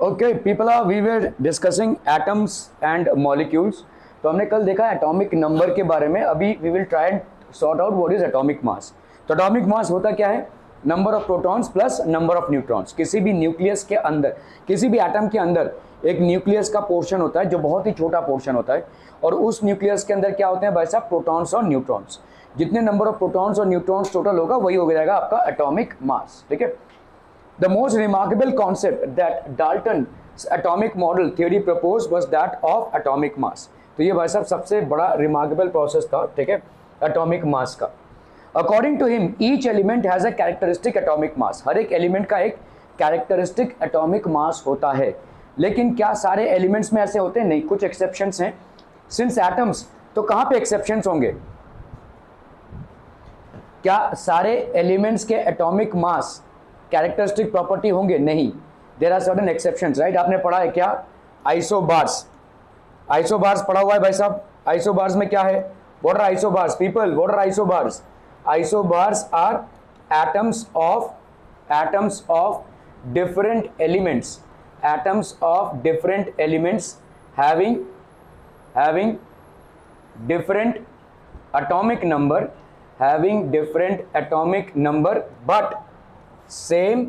Okay people, we were discussing atoms and molecules. तो हमने कल देखा एटॉमिक नंबर के बारे में। अभी we will try and sort out what is atomic mass. तो एटॉमिक मास होता क्या है? Number of protons plus number of neutrons. किसी भी न्यूक्लियस के अंदर, किसी भी एटम के अंदर एक न्यूक्लियस का पोर्शन होता है जो बहुत ही छोटा पोर्शन होता है, और उस न्यूक्लियस के अंदर क्या होते हैं भाई साहब? प्रोटॉन्स और न्यूट्रॉन्स। जितने नंबर ऑफ प्रोटॉन्स और न्यूट्रॉन्स टोटल होगा वही हो जाएगा आपका एटॉमिक मास। ठीक है। The most remarkable concept that Dalton's atomic model theory proposed was that of atomic mass। तो ये भाई साहब सबसे बड़ा remarkable process था, ठीक है, atomic mass का। According to him, each element has a characteristic atomic mass। हर एक एलिमेंट का एक characteristic atomic mass होता है। लेकिन क्या सारे एलिमेंट्स में ऐसे होते हैं? नहीं, कुछ एक्सेप्शंस हैं। Since atoms, तो कहाँ पे एक्सेप्शंस होंगे? क्या सारे एलिमेंट्स के एटॉमिक मास कैरेक्टरिस्टिक प्रॉपर्टी होंगे? नहीं, there are certain exceptions, right. आपने पढ़ा है क्या? आइसोबार्स। आइसोबार्स पढ़ा हुआ है भाई साहब। आइसोबार्स में क्या है? What are isobars people? What are isobars? Isobars are atoms of different elements, atoms of different elements having different atomic number but same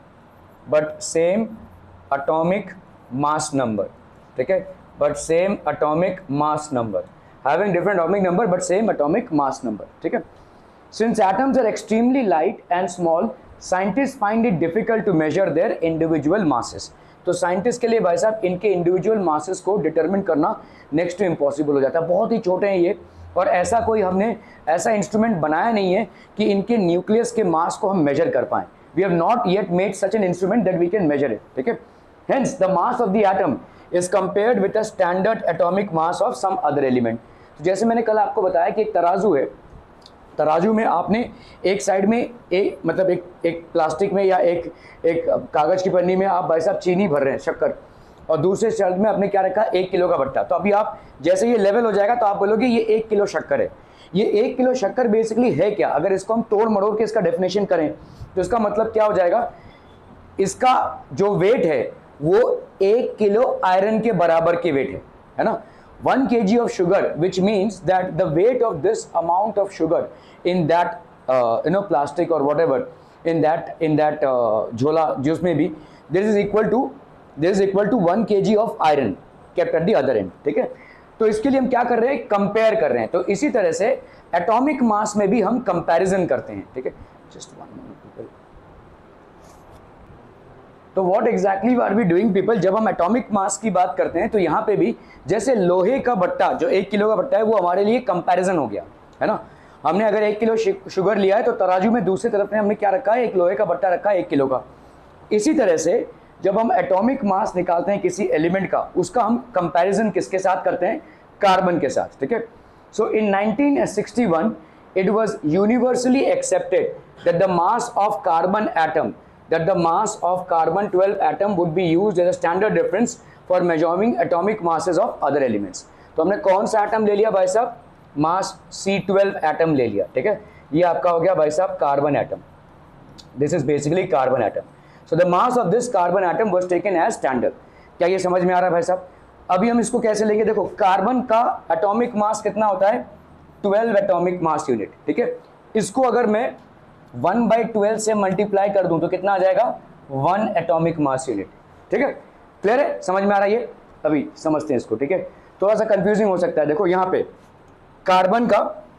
atomic mass number। ठीक है, but same atomic mass number, having different atomic number but same atomic mass number। ठीक है। Since atoms are extremely light and small, scientists find it difficult to measure their individual masses। तो scientist के लिए भाई साहब इनके individual masses को determine करना नेक्स्ट टू इम्पॉसिबल हो जाता है। बहुत ही छोटे हैं ये, और ऐसा कोई हमने ऐसा इंस्ट्रूमेंट बनाया नहीं है कि इनके न्यूक्लियस के मास को हम मेजर कर पाएं। We have not yet made such an instrument that we can measure it. ठीक है। Hence the mass of the atom is compared with a standard atomic mass of some other element. तो जैसे मैंने कल आपको बताया कि एक तराजू है, तराजू में आपने एक साइड में एक प्लास्टिक में या एक कागज़ की पन्नी में आप भाई साहब चीनी भर रहे हैं, शक्कर, और दूसरे साइड में आपने क्या रखा? 1 किलो का भट्टा। तो अभी आप जैसे ये लेवल हो जाएगा तो आप बोलोगे ये 1 किलो शक्कर है। ये 1 किलो शक्कर बेसिकली है क्या? अगर इसको हम तोड़ मरोड़ के इसका डेफिनेशन करें तो इसका मतलब क्या हो जाएगा? इसका जो वेट है वो 1 किलो आयरन के बराबर के वेट है ना। 1 kg of sugar, which means that the weight of this amount of sugar in that plastic or whatever in that झोला जिसमें भी, this is equal to 1 kg of iron kept at the other end। ठीक है। तो इसके लिए हम क्या कर रहे हैं? कंपेयर कर रहे हैं। तो इसी तरह से एटॉमिक मास में भी हम कंपैरिजन करते हैं। ठीक है। Just 1 minute people। तो what exactly are we doing people? जब हम एटॉमिक मास की बात करते हैं तो यहाँ पे भी जैसे लोहे का भट्टा, जो 1 किलो का भट्टा है, वो हमारे लिए कंपैरिजन हो गया है ना। हमने अगर 1 किलो शुगर लिया है तो तराजू में दूसरी तरफ में हमने क्या रखा है? एक लोहे का भट्टा रखा है 1 किलो का। इसी तरह से जब हम एटॉमिक मास निकालते हैं किसी एलिमेंट का, उसका हम कंपैरिजन किसके साथ करते हैं? कार्बन के साथ। ठीक है। So in 1961 it was universally accepted that the mass of carbon atom, that the mass of carbon 12 atom would be used as a standard reference for measuring atomic masses of other elements। तो हमने कौन सा atom ले लिया भाई साहब? मास C12 atom ले लिया। ठीक है। ये आपका हो गया भाई साहब carbon atom. This is basically carbon atom. So the mass of this carbon atom was taken as standard. क्या ये समझ में आ रहा है भाई साहब? अभी हम इसको कैसे लेंगे? देखो, कार्बन का एटॉमिक मास कितना होता है? 12 एटॉमिक मास यूनिट। ठीक है। इसको अगर मैं 1/12 से मल्टीप्लाई कर दूं तो कितना आ जाएगा? 1 एटॉमिक मास यूनिट। ठीक है। क्लियर है? समझ में आ रहा है ये? अभी समझते हैं इसको। ठीक है। थोड़ा सा कंफ्यूजिंग हो सकता है। देखो यहाँ पे कार्बन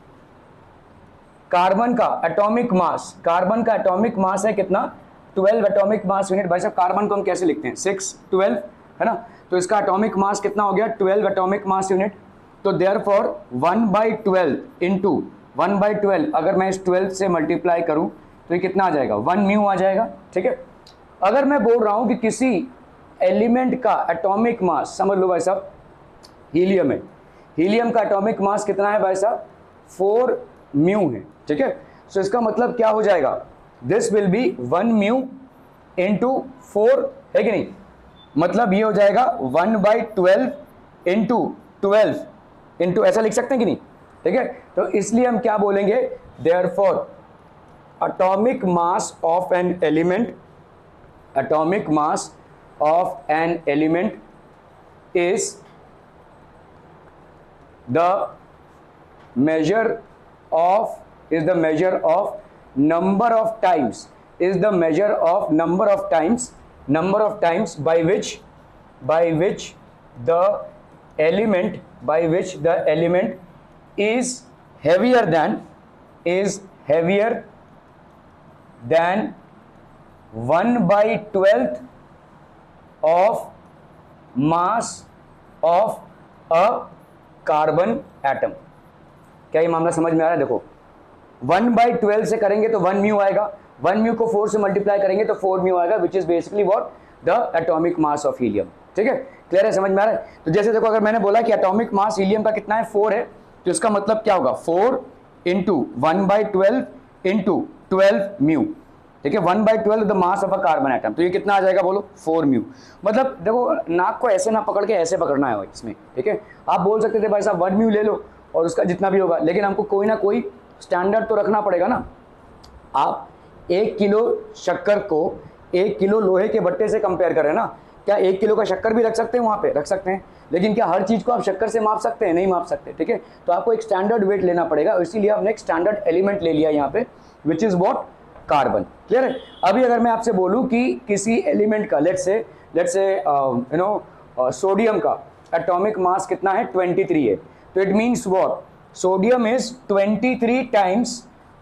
का एटॉमिक मास है कितना? 12 एटॉमिक मास यूनिट। भाई साहब कार्बन को हम कैसे लिखते हैं? 6 12 है ना। तो इसका एटॉमिक मास कितना हो गया? 12 एटॉमिक मास यूनिट। तो देयरफॉर 1/12 इंटू 1/12 अगर मैं इस 12 से मल्टीप्लाई करूं तो ये कितना आ जाएगा? 1 म्यू आ जाएगा। ठीक है। अगर मैं बोल रहा हूं कि किसी एलिमेंट का एटॉमिक मास, समझ लो भाई साहब हीलियम है, हीलियम का एटॉमिक मास कितना है भाई साहब? 4 म्यू है। ठीक है। सो इसका मतलब क्या हो जाएगा? This will be 1 mu into 4, है कि नहीं? मतलब ये हो जाएगा 1/12 इंटू 12 इंटू, ऐसा लिख सकते हैं कि नहीं? ठीक है। तो इसलिए हम क्या बोलेंगे? Therefore atomic mass of an element, atomic mass of an element is the measure of number of times by which the element is heavier than 1/12 of mass of a carbon atom. क्या ये मामला समझ में आ रहा है? देखो 1/12 से करेंगे तो 1 म्यू आएगा, 1 म्यू को 4 से मल्टीप्लाई करेंगे तो 4 म्यू आएगा, which is basically what the atomic mass of helium. ठीक है, क्लियर है, समझ में आ रहा है? तो जैसे देखो अगर मैंने बोला कि एटॉमिक मास हीलियम का कितना है 4 है, तो इसका मतलब क्या होगा 4 इंटू 1/12 इंटू 12 म्यू। ठीक है, 1/12 the mass of a carbon atom, तो ये कितना आ जाएगा बोलो 4 म्यू। मतलब देखो नाक को ऐसे ना पकड़ के ऐसे पकड़ना है इसमें। ठीक है, आप बोल सकते थे भाई साहब 1 म्यू ले लो और उसका जितना भी होगा, लेकिन हमको कोई ना कोई स्टैंडर्ड तो रखना पड़ेगा ना। आप 1 किलो शक्कर को 1 किलो लोहे के भट्टे से कंपेयर करें ना, क्या 1 किलो का शक्कर भी रख सकते हैं वहाँ पे? रख सकते हैं, लेकिन क्या हर चीज़ को आप शक्कर से माप सकते हैं? नहीं माप सकते। ठीक है, तो आपको एक स्टैंडर्ड वेट लेना पड़ेगा, इसीलिए आपने एक स्टैंडर्ड एलिमेंट ले लिया यहाँ पे, which is what carbon. Clear है? अभी अगर मैं आपसे बोलूँ कि किसी एलिमेंट का लेट्स से सोडियम का एटॉमिक मास कितना है 23 है, तो it means what sodium is 23 times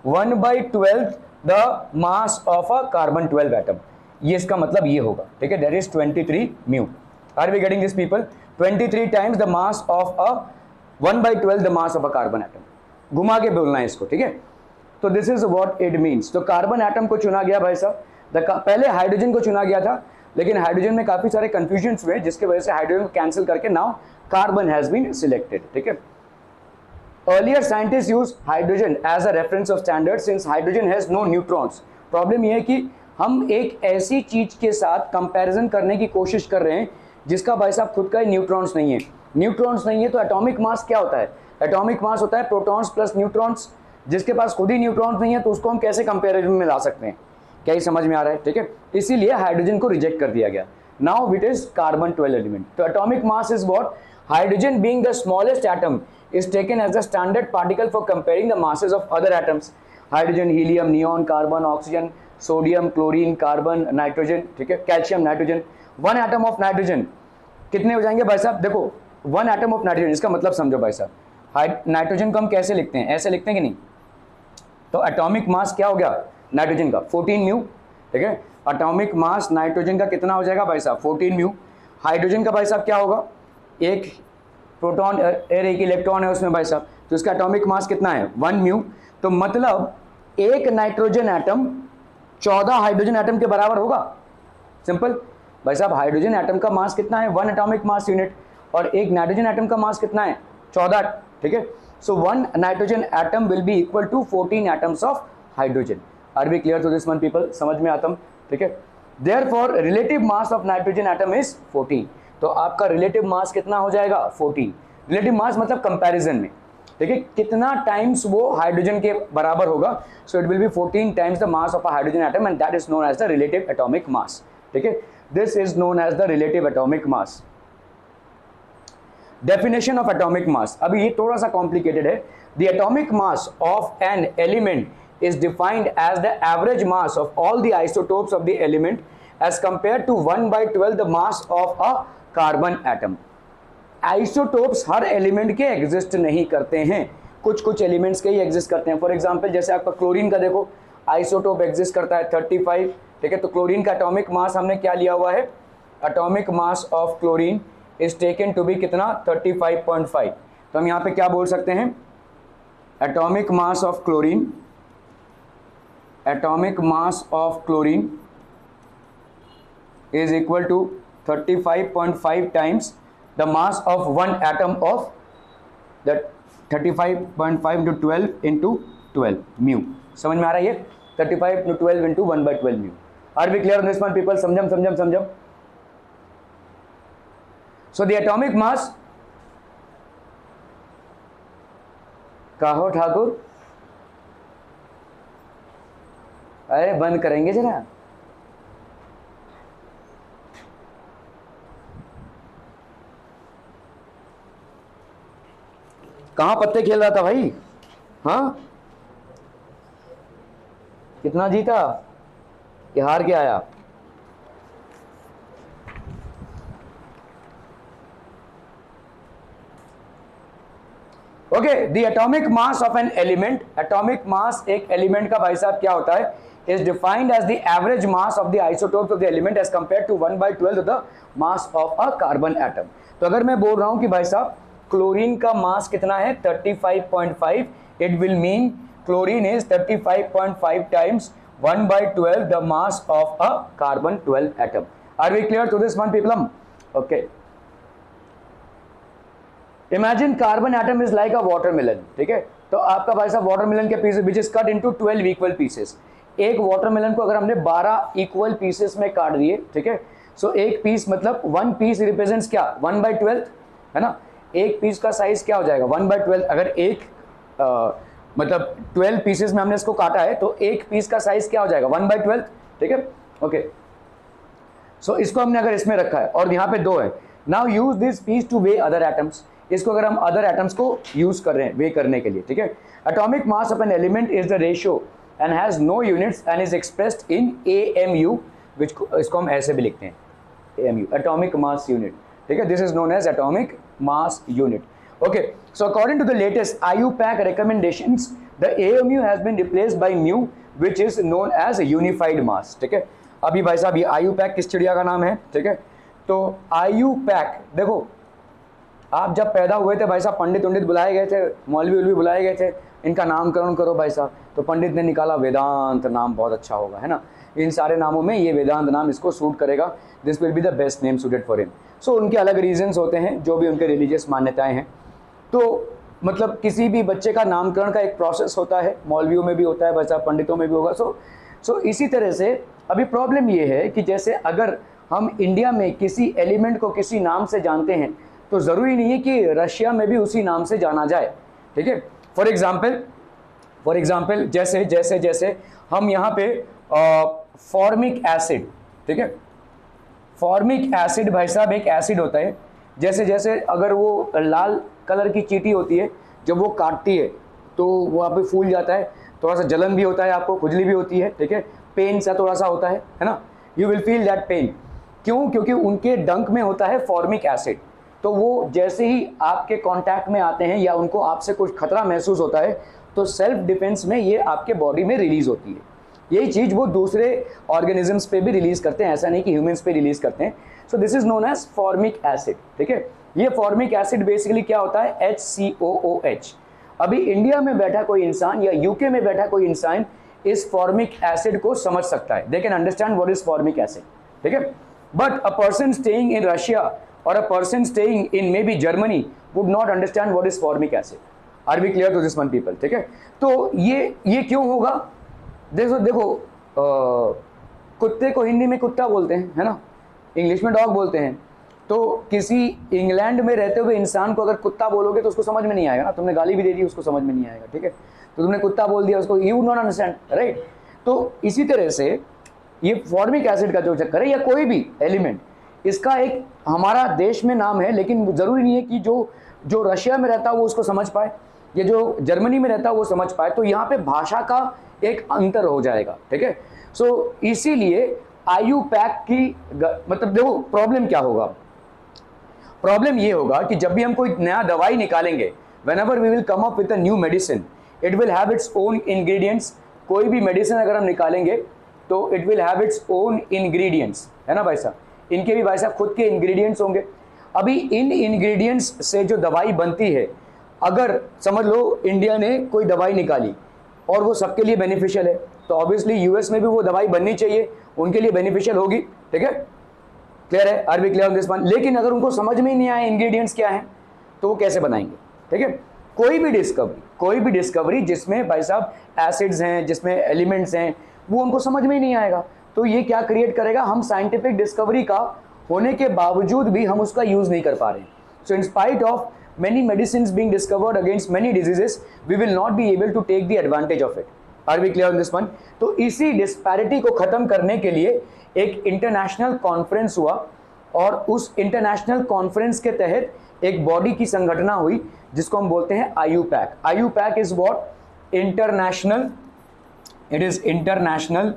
1/12 the mass of a carbon 12 atom. ये इसका मतलब ये होगा। ठीक है, that is 23 mu. Are we getting this people? 23 times the mass of a 1/12 the mass of a carbon atom. घुमा के बोलना है इसको। ठीक है, तो this is what it means. तो कार्बन एटम को चुना गया भाई साहब, पहले हाइड्रोजन को चुना गया था, लेकिन हाइड्रोजन में काफी सारे कंफ्यूजन्स हुए, जिसकी वजह से हाइड्रोजन को कैंसिल करके now carbon has been selected. ठीक है, earlier scientists use hydrogen as a reference of standard since hydrogen has no neutrons। Problem यह है कि हम एक ऐसी चीज के साथ कंपैरिजन करने की कोशिश कर रहे हैं जिसका भाई साहब खुद का ही न्यूट्रॉन्स नहीं है। न्यूट्रॉन्स नहीं है तो एटॉमिक मास क्या होता है? एटॉमिक मास होता है प्रोटॉन्स प्लस न्यूट्रॉन्स। जिसके पास खुद ही न्यूट्रॉन्स नहीं है तो उसको हम कैसे कंपैरिजन में ला सकते हैं? क्या ये समझ में आ रहा है? ठीक है, इसीलिए हाइड्रोजन को रिजेक्ट कर दिया गया। Now it is carbon 12 element. तो atomic mass is what hydrogen being the smallest atom is taken as the standard particle for comparing the masses of other atoms। Hydrogen, helium, neon, carbon, oxygen, sodium, chlorine, carbon, nitrogen, ठीक है, calcium, nitrogen. 1 atom of nitrogen कितने हो जाएंगे भाई साहब? देखो 1 atom of nitrogen, इसका मतलब समझो भाई साहब, नाइट्रोजन को हम कैसे लिखते हैं? ऐसे लिखते हैं कि नहीं? तो एटॉमिक मास क्या हो गया नाइट्रोजन का? 14 म्यू। ठीक है, एटॉमिक मास नाइट्रोजन का कितना हो जाएगा भाई साहब? 14 म्यू। हाइड्रोजन का भाई साहब क्या होगा? एक प्रोटॉन एक इलेक्ट्रॉन है उसमें भाई साहब, तो इसका एटॉमिक मास कितना है? 1 म्यू। तो मतलब एक नाइट्रोजन एटम 14 हाइड्रोजन एटम के बराबर होगा। सिंपल भाई साहब, हाइड्रोजन एटम का मास कितना है? 1 एटॉमिक मास यूनिट, और एक नाइट्रोजन एटम का मास कितना है? 14। ठीक है, so 1 nitrogen atom will be equal to 14 atoms of hydrogen. Are be clear to this one people? समझ में आता? ठीक है, therefore relative mass of nitrogen atom is 14। तो आपका रिलेटिव मास कितना हो जाएगा? 14। रिलेटिव मास मतलब कंपैरिजन में, ठीक है, कितना टाइम्स वो हाइड्रोजन के बराबर होगा। So it will be 14 times the mass of a hydrogen atom and that is known as the relative atomic mass. ठीक है, this is known as the relative atomic mass. Definition of atomic mass, अभी ये थोड़ा सा complicated है। The atomic mass of an element is defined as the average mass of all the isotopes of the element as compare to 1/12 the mass of a carbon atom. Isotopes हर element के exist नहीं करते हैं, कुछ कुछ elements के ही exist करते हैं। फॉर एग्जांपल जैसे आपका क्लोरीन का देखो आइसोटोप एग्जिस्ट करता है 35। ठीक है, तो क्लोरीन का एटॉमिक मास हमने क्या लिया हुआ है? Atomic mass of chlorine is taken to be कितना? 35.5। तो हम यहाँ पे क्या बोल सकते हैं? Atomic mass of chlorine, atomic mass of chlorine is equal to 35.5 times the mass of 1 atom of that 35.5 into 12 into 12 mu। समझ में आ रहा है ये? 35 into 12 into 1/12 mu। Are we clear on this one people? समझम। So the atomic mass, कहो ठाकुर, अरे बंद करेंगे जरा। कहाँ पत्ते खेल रहा था भाई? हाँ, कितना जीता कि हार के आया? Okay, the atomic mass of an element, atomic mass एक एलिमेंट का भाई साहब क्या होता है, is defined as the average mass of the isotopes of the element as compare to 1/12 of the mass of a carbon atom. तो अगर मैं बोल रहा हूं कि भाई साहब क्लोरीन का मास कितना है 35.5, it will mean chlorine is 35.5 times 1/12 the mass of a carbon 12 atom. Are we clear to this one people um? Okay, imagine carbon atom is like a watermelon, ठीक है? तो आपका भाई साहब वाटरमेलन के pieces which is cut into 12 equal pieces. एक watermelon को अगर हमने 12 इक्वल पीसेस में काट दिए, ठीक है, सो एक पीस मतलब 1 पीस रिप्रेजेंट्स क्या 1/12, है ना? एक पीस का साइज क्या हो जाएगा 1/12। अगर एक मतलब 12 पीसेस में हमने इसको काटा है तो एक पीस का साइज क्या हो जाएगा 1/12, ठीक है? ओके, सो इसको हमने अगर इसमें रखा है और यहाँ पे 2 है, now use this piece to weigh other atoms. इसको अगर हम अदर एटम्स को यूज कर रहे हैं वे करने के लिए, ठीक है? Atomic mass of an element is the ratio and has no units and is expressed in AMU, which इसको हम ऐसे भी लिखते हैं AMU, एटॉमिक मास यूनिट, ठीक है? This is known as atomic mass unit. Okay, so according to the latest IUPAC recommendations, the AMU has been replaced by mu, which is known as unified mass, ठीक है? अभी भाई साहब ये IUPAC किस चिड़िया का नाम है, ठीक है? तो IUPAC देखो, आप जब पैदा हुए थे भाई साहब पंडित बुलाए गए थे, मौलवी बुलाए गए थे, इनका नामकरण करो भाई साहब, तो पंडित ने निकाला वेदांत नाम बहुत अच्छा होगा, है ना? इन सारे नामों में ये वेदांत नाम इसको सूट करेगा, this will be the best name suited for him. So उनके अलग रीजंस होते हैं, जो भी उनके रिलीजियस मान्यताएं हैं। तो मतलब किसी भी बच्चे का नामकरण का एक प्रोसेस होता है, मौलवियों में भी होता है भाई साहब, पंडितों में भी होगा। सो इसी तरह से अभी प्रॉब्लम ये है कि जैसे अगर हम इंडिया में किसी एलिमेंट को किसी नाम से जानते हैं तो ज़रूरी नहीं है कि रशिया में भी उसी नाम से जाना जाए, ठीक है? फॉर एग्जाम्पल जैसे जैसे जैसे हम यहाँ पे फॉर्मिक एसिड, ठीक है? फॉर्मिक एसिड भाई साहब एक एसिड होता है, जैसे जैसे अगर वो लाल कलर की चींटी होती है, जब वो काटती है तो वो वहाँ पे फूल जाता है, थोड़ा सा जलन भी होता है, आपको खुजली भी होती है, ठीक है? पेन सा थोड़ा सा होता है ना? You will feel that pain. क्यों? क्योंकि उनके डंक में होता है फॉर्मिक एसिड। तो वो जैसे ही आपके कांटेक्ट में आते हैं या उनको आपसे कुछ खतरा महसूस होता है तो सेल्फ डिफेंस में ये आपके बॉडी में रिलीज होती है। यही चीज़ वो दूसरे ऑर्गेनिजम्स पे भी रिलीज करते हैं, ऐसा नहीं कि ह्यूमंस पे रिलीज करते हैं। So this is known as formic acid, ठीक है? ये फॉर्मिक एसिड बेसिकली क्या होता है HCOOH। अभी इंडिया में बैठा कोई इंसान या यूके में बैठा कोई इंसान इस फॉर्मिक एसिड को समझ सकता है, they can understand what is formic acid, ठीक है? But a person staying in Russia or a person staying in maybe Germany would not understand what is formic acid. Are we clear to this one people? ठीक है? तो ये क्यों होगा? देखो कुत्ते को हिंदी में कुत्ता बोलते हैं, है ना? इंग्लिश में डॉग बोलते हैं। तो किसी इंग्लैंड में रहते हुए इंसान को अगर कुत्ता बोलोगे तो उसको समझ में नहीं आएगा ना, तुमने गाली भी दे दी उसको समझ में नहीं आएगा, ठीक है? तो तुमने कुत्ता बोल दिया उसको, यू नॉट अंडरस्टैंड, राइट? तो इसी तरह से ये फॉर्मिक एसिड का जो चक्कर है या कोई भी एलिमेंट, इसका एक हमारा देश में नाम है, लेकिन जरूरी नहीं है कि जो रशिया में रहता है वो उसको समझ पाए या जो जर्मनी में रहता है वो समझ पाए। तो यहाँ पे भाषा का एक अंतर हो जाएगा, ठीक है? सो इसीलिए IUPAC की मतलब देखो प्रॉब्लम क्या होगा, प्रॉब्लम ये होगा कि जब भी हम कोई नया दवाई निकालेंगे, whenever we will come up with a new medicine, it will have its own ingredients। कोई भी मेडिसिन अगर हम निकालेंगे तो it will have its own ingredients, है ना भाई साहब? इनके भी भाई साहब खुद के इंग्रेडिएंट्स होंगे। अभी इन इंग्रेडिएंट्स से जो दवाई बनती है, अगर समझ लो इंडिया ने कोई दवाई निकाली और वो सबके लिए बेनिफिशियल है, तो ऑब्वियसली यूएस में भी वो दवाई बननी चाहिए, उनके लिए बेनिफिशियल होगी, ठीक है? क्लियर है? Are we clear on this one? लेकिन अगर उनको समझ में ही नहीं आए इंग्रेडिएंट्स क्या हैं तो वो कैसे बनाएंगे, ठीक है? कोई भी डिस्कवरी जिसमें भाई साहब एसिड्स हैं, जिसमें एलिमेंट्स हैं, वो उनको समझ में ही नहीं आएगा। तो ये क्या क्रिएट करेगा, हम साइंटिफिक डिस्कवरी का होने के बावजूद भी हम उसका यूज नहीं कर पा रहे हैं। So in spite of many medicines being discovered against many diseases, we will not be able to take the advantage of it. Are we clear on this one? तो इसी डिस्पैरिटी को खत्म करने के लिए एक इंटरनेशनल कॉन्फ्रेंस हुआ और उस इंटरनेशनल कॉन्फ्रेंस के तहत एक बॉडी की संगठना हुई जिसको हम बोलते हैं IUPAC. IUPAC is what? International, it is international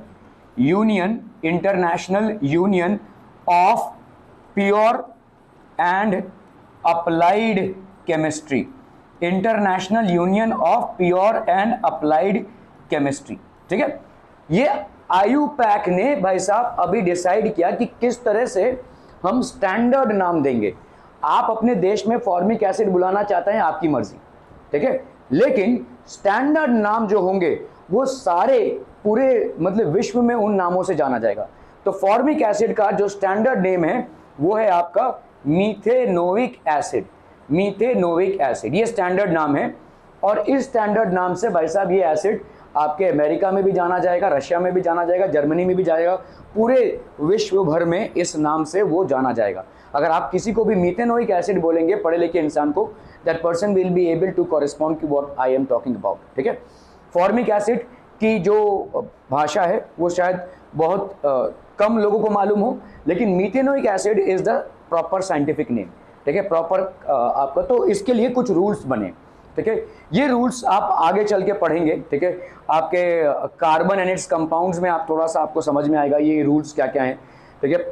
union of pure and applied chemistry. International union of pure and applied chemistry. ठीक है, ये आईयूपैक ने भाई साहब अभी डिसाइड किया कि किस तरह से हम स्टैंडर्ड नाम देंगे. आप अपने देश में फॉर्मिक एसिड बुलाना चाहते हैं, आपकी मर्जी, ठीक है, लेकिन स्टैंडर्ड नाम जो होंगे वो सारे पूरे मतलब विश्व में उन नामों से जाना जाएगा. तो फॉर्मिक एसिड का जो स्टैंडर्ड नेम है वो है आपका मीथेनोइक एसिड. मीथेनोइक एसिड ये स्टैंडर्ड नाम है, और इस स्टैंडर्ड नाम से भाई साहब ये एसिड आपके अमेरिका में भी जाना जाएगा, रशिया में भी जाना जाएगा, जर्मनी में भी जाएगा, पूरे विश्व भर में इस नाम से वो जाना जाएगा. अगर आप किसी को भी मीथेनोइक एसिड बोलेंगे पढ़े लिखे इंसान को, that person will be able to correspond to what I am talking about. ठीक है, फॉर्मिक एसिड की जो भाषा है वो शायद बहुत कम लोगों को मालूम हो, लेकिन methanoic acid is the proper scientific name. ठीक है, प्रॉपर आपका, तो इसके लिए कुछ रूल्स बने. ठीक है, ये रूल्स आप आगे चल के पढ़ेंगे. ठीक है, आपके कार्बन एंड इट्स कंपाउंड्स में आप थोड़ा सा आपको समझ में आएगा ये रूल्स क्या क्या हैं. ठीक है,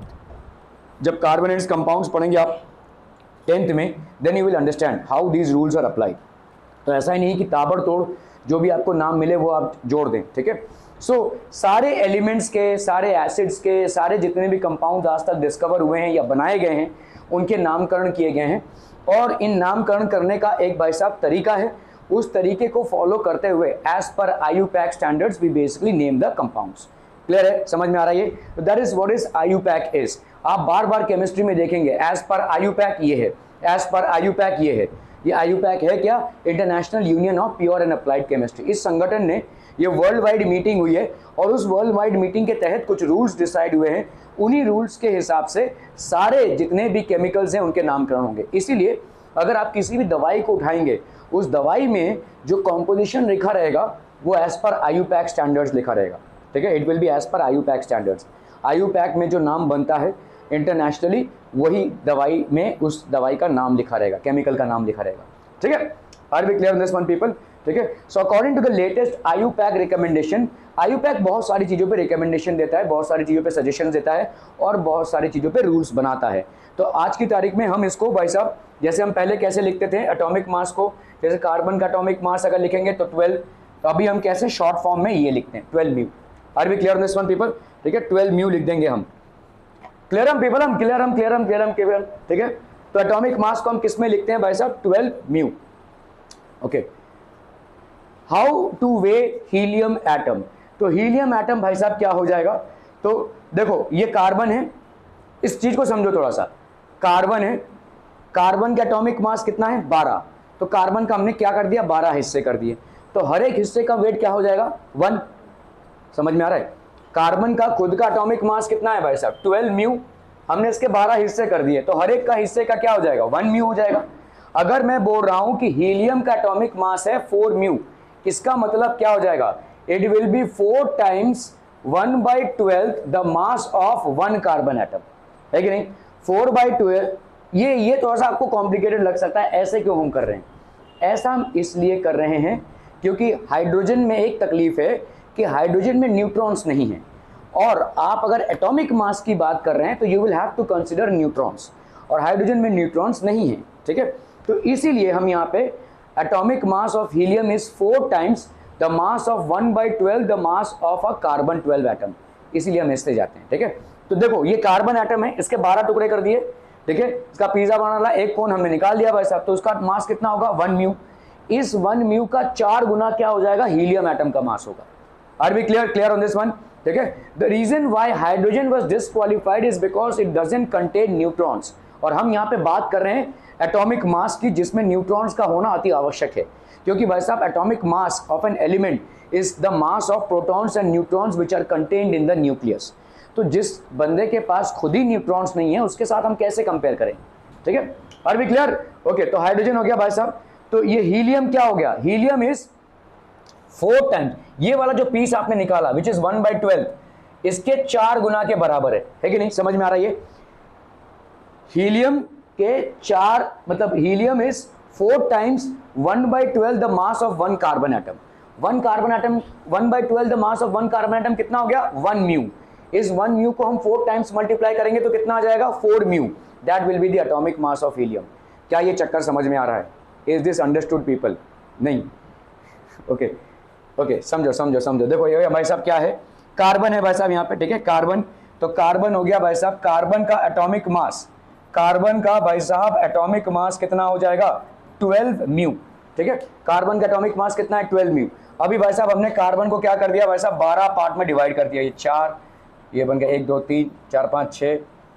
जब कार्बन एंड इट्स कंपाउंड्स पढ़ेंगे आप 10th में, then you will understand how these rules are applied. तो ऐसा ही नहीं कि ताबड़तोड़ जो भी आपको नाम मिले वो आप जोड़ दें. ठीक है, सो सारे एलिमेंट्स के, सारे एसिड्स के, सारे जितने भी कंपाउंड आज तक डिस्कवर हुए हैं या बनाए गए हैं उनके नामकरण किए गए हैं, और इन नामकरण करने का एक भाई साहब तरीका है. उस तरीके को फॉलो करते हुए as per IUPAC standards we basically name the compounds. Clear है, समझ में आ रहा है ये? That is what is IUPAC is. आप बार बार केमिस्ट्री में देखेंगे एज पर आईयूपैक ये है, एज पर आईयूपैक ये है. ये आईयूपैक है क्या? International union of pure and applied chemistry. इस संगठन ने, ये वर्ल्ड वाइड मीटिंग हुई है और उस वर्ल्ड वाइड मीटिंग के तहत कुछ रूल्स डिसाइड हुए हैं. उन्हीं रूल्स के हिसाब से सारे जितने भी केमिकल्स हैं उनके नामकरण होंगे. इसीलिए अगर आप किसी भी दवाई को उठाएंगे, उस दवाई में जो कॉम्पोजिशन लिखा रहेगा वो एज पर आईयूपैक स्टैंडर्ड्स लिखा रहेगा. ठीक है, it will be as per IUPAC standards. IUPAC में जो नाम बनता है इंटरनेशनली, वही दवाई में उस दवाई का नाम लिखा रहेगा, केमिकल का नाम लिखा रहेगा. ठीक है, are we clear on this one people? ठीक है, so according to the latest IUPAC recommendation, IUPAC बहुत सारी चीज़ों पे रिकमेंडेशन देता है, बहुत सारी चीज़ों पे सजेशन देता है और बहुत सारी चीज़ों पे रूल्स बनाता है. तो आज की तारीख में हम इसको भाई साहब, जैसे हम पहले कैसे लिखते थे एटॉमिक मास को, जैसे कार्बन का एटॉमिक मास अगर लिखेंगे तो 12, तो अभी हम कैसे शॉर्ट फॉर्म में ये लिखते हैं 12 mu. Are we clear on this one people? ठीक है, 12 म्यू लिख देंगे हम. क्लियर हम पीपल? हम क्लियर. ठीक है, तो एटॉमिक मास को हम किस में लिखते हैं भाई साहब? 12 mu. Okay, how to weigh helium atom. तो हीलियम एटम भाई साहब क्या हो जाएगा? तो देखो ये कार्बन है, इस चीज को समझो थोड़ा सा. कार्बन है, कार्बन का एटॉमिक मास कितना है? 12. तो कार्बन का हमने क्या कर दिया? 12 हिस्से कर दिए. तो हर एक हिस्से का वेट क्या हो जाएगा? 1. समझ में आ रहा है? कार्बन का खुद का एटॉमिक मास कितना है भाई साहब? 12 म्यू. हमने इसके 12 हिस्से कर दिए, तो हर एक का हिस्से का क्या हो जाएगा? 1 म्यू हो जाएगा. अगर मैं बोल रहा हूं कि हीलियम का एटॉमिक मास है 4 म्यू, इसका मतलब क्या हो जाएगा? It will be 4 times 1/12 the mass of 1 carbon atom. है कि नहीं? 4/12. ये थोड़ा सा आपको कॉम्प्लिकेटेड लग सकता है, ऐसे क्यों हम कर रहे हैं? ऐसा हम इसलिए कर रहे हैं क्योंकि हाइड्रोजन में एक तकलीफ है कि हाइड्रोजन में न्यूट्रॉन्स नहीं है, और आप अगर एटॉमिक मास की बात कर रहे हैं तो you will have to consider neutrons, और हाइड्रोजन में न्यूट्रॉन्स नहीं है. ठीक है, तो इसीलिए हम यहाँ पे atomic mass of helium is 4 times the mass of 1/12 the mass of a carbon 12 atom, इसीलिए हम इससे जाते हैं. ठीक है, तो देखो ये कार्बन एटम है, इसके 12 टुकड़े कर दिए. ठीक है, इसका पिज्जा बनाना, एक कोन हमने निकाल दिया भाई साहब, तो उसका मास कितना होगा? 1 म्यू. इस 1 म्यू का 4 गुना क्या हो जाएगा? हीलियम एटम का मास होगा. Are we clear on this one? ठीक है, the reason why hydrogen was disqualified is because it doesn't contain neutrons. और हम यहाँ पे बात कर रहे हैं एटॉमिक मास की जिसमें न्यूट्रॉन्स का होना अति आवश्यक है, क्योंकि भाई साहब atomic mass of an element is the mass of protons and neutrons which are contained in the nucleus. तो जिस बंदे के पास खुद ही न्यूट्रॉन्स नहीं है उसके साथ हम कैसे कंपेयर करें? ठीक है, आर वी क्लियर? ओके, तो हाइड्रोजन हो गया भाई साहब. तो ये हीलियम क्या हो गया? हीलियम इज 4 टाइम्स, ये वाला जो पीस आपने निकाला विच इज 1/12, इसके 4 गुना के बराबर है कि नहीं? समझ में आ रहा है? ये हीलियम के 4 मतलब helium is 4 times 1/12 the mass of 1 carbon atom. 1 carbon atom 1/12 the mass of 1 carbon atom कितना हो गया 1 म्यू। इस 1 म्यू को हम 4 टाइम्स मल्टीप्लाई करेंगे तो कितना आ जाएगा 4 mu. That will be the atomic mass of helium. क्या ये चक्कर समझ में आ रहा है? Is this understood people? नहीं। ओके ओके, समझो समझो समझो। देखो ये भाई साहब क्या है, कार्बन है भाई साहब यहाँ पे, ठीक है, कार्बन। तो कार्बन हो गया भाई साहब, कार्बन का एटॉमिक मास, कार्बन का भाई साहब एटॉमिक मास कितना हो जाएगा 12 म्यू, ठीक है। कार्बन का एटॉमिक मास कितना है 12 म्यू। अभी भाई साहब हमने कार्बन को क्या कर दिया भाई साहब 12 पार्ट में डिवाइड कर दिया। ये 4, ये बन गया 1 2 3 4 5 6,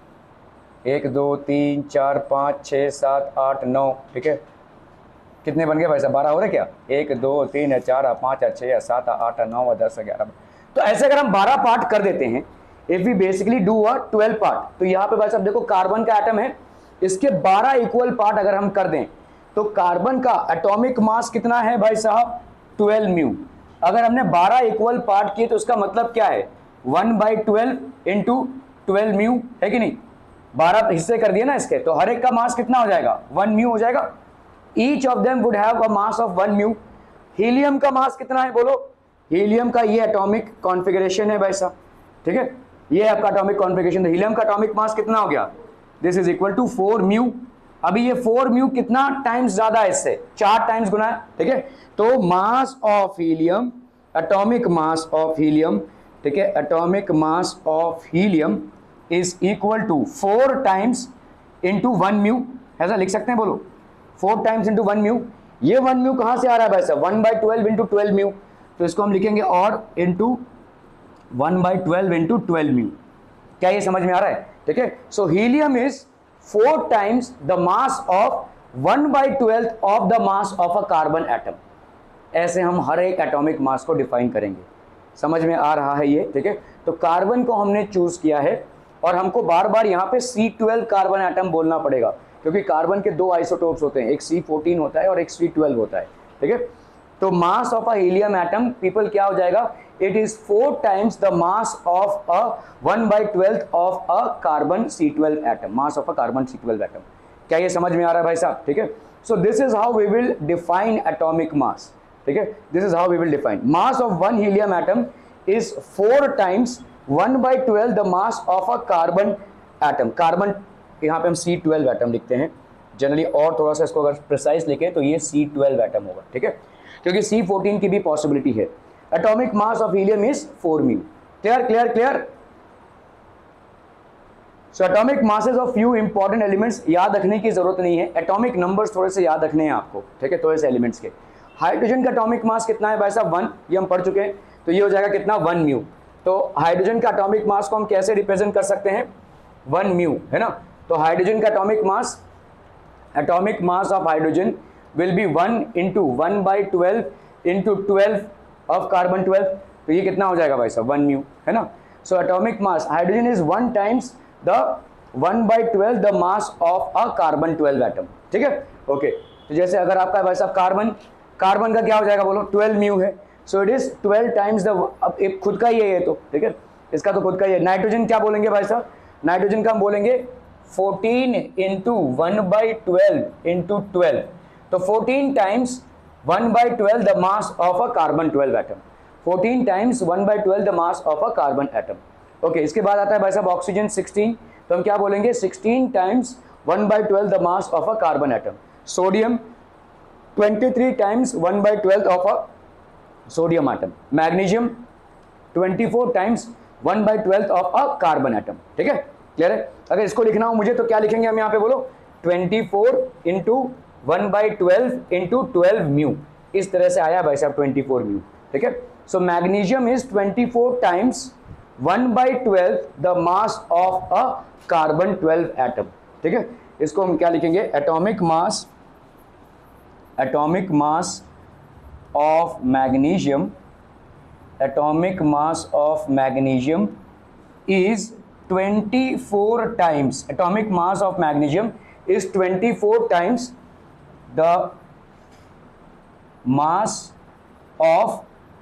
1 2 3 4 5 6 7 8 9, ठीक है। कितने बन गए भाई साहब 12 हो रहे क्या? 1 2 3 4 5 6 7 8 9 10 11। तो ऐसे अगर हम 12 पार्ट कर देते हैं, if we basically do a 12 part, तो यहाँ पे भाई साहब देखो कार्बन का एटम है, इसके 12 इक्वल पार्ट अगर हम कर दें तो कार्बन का एटॉमिक मास कितना है भाई साहब 12 म्यू। अगर हमने 12 इक्वल पार्ट किए तो उसका मतलब क्या है 1/12 इंटू 12 म्यू, है कि नहीं? 12 हिस्से कर दिए ना इसके, तो हर एक का मास कितना हो जाएगा 1 म्यू हो जाएगा। Each of them would have a mass of 1 mu. Helium का मास कितना है बोलो? हीलियम का ये एटॉमिक कॉन्फ़िगरेशन है भाई साहब, ठीक है, ये आपका एटॉमिक कॉन्फ़िगरेशन। हीलियम का एटॉमिक मास कितना हो गया? This is equal to 4 mu. अभी ये 4 म्यू कितना टाइम्स ज्यादा है इससे, 4 टाइम्स गुना है, ठीक है। तो mass of helium, atomic mass of helium, ठीक है, atomic mass of helium is equal to 4 times into 1 mu. ऐसा लिख सकते हैं बोलो, 4 टाइम्स इंटू 1 म्यू। ये 1 म्यू कहां से आ रहा है भाई साहब 1/12 इंटू 12 म्यू, तो इसको हम लिखेंगे और इंटू 1/12 इंटू 12 म्यू। क्या ये समझ में आ रहा है? ठीक है। So helium is 4 times the mass of 1/12 of the mass of a carbon atom. ऐसे हम हर एक एटॉमिक मास को डिफाइन करेंगे। समझ में आ रहा है ये? ठीक है। तो कार्बन को हमने चूज किया है और हमको बार बार यहाँ पे C12 कार्बन एटम बोलना पड़ेगा, क्योंकि कार्बन के 2 आइसोटोप्स होते हैं, एक C14 होता है और एक C12 होता है, ठीक है। तो mass of a helium atom people क्या हो जाएगा, it is 4 times the mass of a 1/12 of a carbon C12 atom, mass of a carbon C12 atom. क्या ये समझ में आ रहा है भाई साहब? ठीक है। So this is how we will define atomic mass, ठीक है। This is how we will define mass of 1 helium atom is 4 times 1/12 the mass of a carbon atom. Carbon यहाँ पे हम C12 एटम लिखते हैं जनरली, और थोड़ा सा इसको अगर प्रिसाइज लिखें तो ये C12 एटम होगा, ठीक है, क्योंकि C14 की भी पॉसिबिलिटी है। Atomic mass of helium is 4 mu. Clear clear clear. So atomic masses of few important elements, याद रखने की जरूरत नहीं है, एटॉमिक नंबर्स थोड़े से याद रखने हैं आपको, ठीक है, थोड़े से एलिमेंट्स के। हाइड्रोजन का एटॉमिक मास कितना है भाई साहब 1, ये हम पढ़ चुके हैं, तो ये हो जाएगा कितना 1 म्यू। तो हाइड्रोजन का एटॉमिक मास को हम कैसे रिप्रेजेंट कर सकते हैं 1 म्यू, है ना। तो हाइड्रोजन का atomic mass of hydrogen will be 1 into 1/12 into 12 of carbon 12, तो ये कितना हो जाएगा भाई साहब 1 म्यू, है ना। So atomic mass hydrogen is 1 times the 1/12 the mass of a carbon 12 atom, ठीक है। ओके, तो जैसे अगर आपका भाई साहब कार्बन का क्या हो जाएगा बोलो 12 म्यू है, so it is 12 times the, अब एक खुद का ही है ये तो, ठीक है, इसका तो खुद का ही है। नाइट्रोजन क्या बोलेंगे भाई साहब, नाइट्रोजन का हम बोलेंगे 14 इंटू 1/12 इंटू 12, तो 14 times 1/12 the mass of a carbon 12 atom, 14 times 1/12 the mass of a carbon atom. Okay, इसके बाद आता है भाई साहब ऑक्सीजन 16, तो हम क्या बोलेंगे 16 times 1/12 the mass of a carbon atom. Sodium 23 times 1/12 of a sodium atom. Magnesium 24 times 1/12 of a carbon atom, ठीक है, क्लियर है। अगर इसको लिखना हो मुझे तो क्या लिखेंगे हम यहाँ पे बोलो 24 इंटू 1/12 इंटू 12 म्यू, इस तरह से आया भाई साहब 24 म्यू, ठीक है। So magnesium is 24 times 1/12 the mass of a carbon 12 atom, ठीक है। इसको हम क्या लिखेंगे atomic mass of magnesium, atomic mass of magnesium is 24 times, atomic mass of magnesium is 24 times the mass of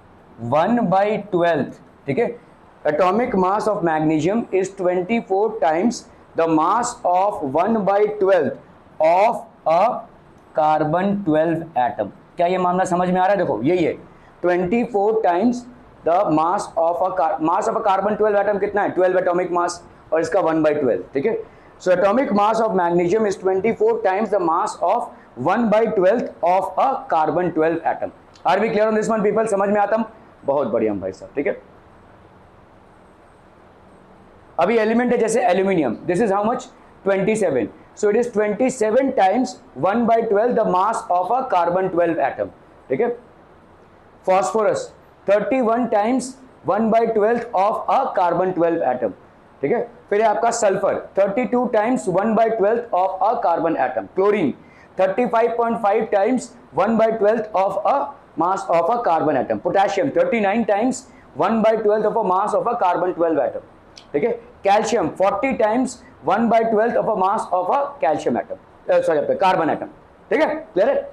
1/12, ठीक है। atomic mass of magnesium is 24 times the mass of 1/12 of a carbon 12 atom. क्या ये मामला समझ में आ रहा है? देखो यही है, 24 times the mass of a carbon 12 atom कितना है? 12 एटॉमिक मास, और इसका 1/12, ठीक है। So atomic mass of magnesium is 24 times the mass of 1/12 of a carbon 12 atom. Are we clear on this one people? समझ में आता? बहुत बढ़िया भाई साहब, ठीक है। अभी एलिमेंट है जैसे aluminium, this is how much? 27, so it is 27 times 1/12 the mass of a carbon 12 atom, ठीक है। Phosphorus 31 times 1/12 of a carbon 12 atom, ठीक है। फिर आपका sulphur 32 times 1/12 of a carbon atom. Chlorine 35.5 times 1/12 of a mass of a carbon atom. Potassium 39 times 1/12 of a mass of a carbon 12 atom, ठीक है। Calcium 40 times 1/12 of a mass of a calcium atom, sorry carbon atom, ठीक है। Clear है?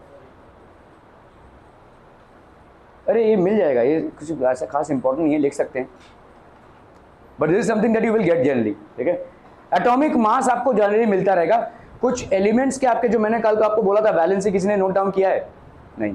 अरे ये मिल जाएगा, ये कुछ ऐसा खास इंपॉर्टेंट नहीं है, लिख सकते हैं, but this is something that you will get generally, ठीक है। एटॉमिक मास आपको जनरली मिलता रहेगा। कुछ एलिमेंट्स के आपके, जो मैंने कल को आपको बोला था वैलेंसी, किसी ने नोट डाउन किया है? नहीं।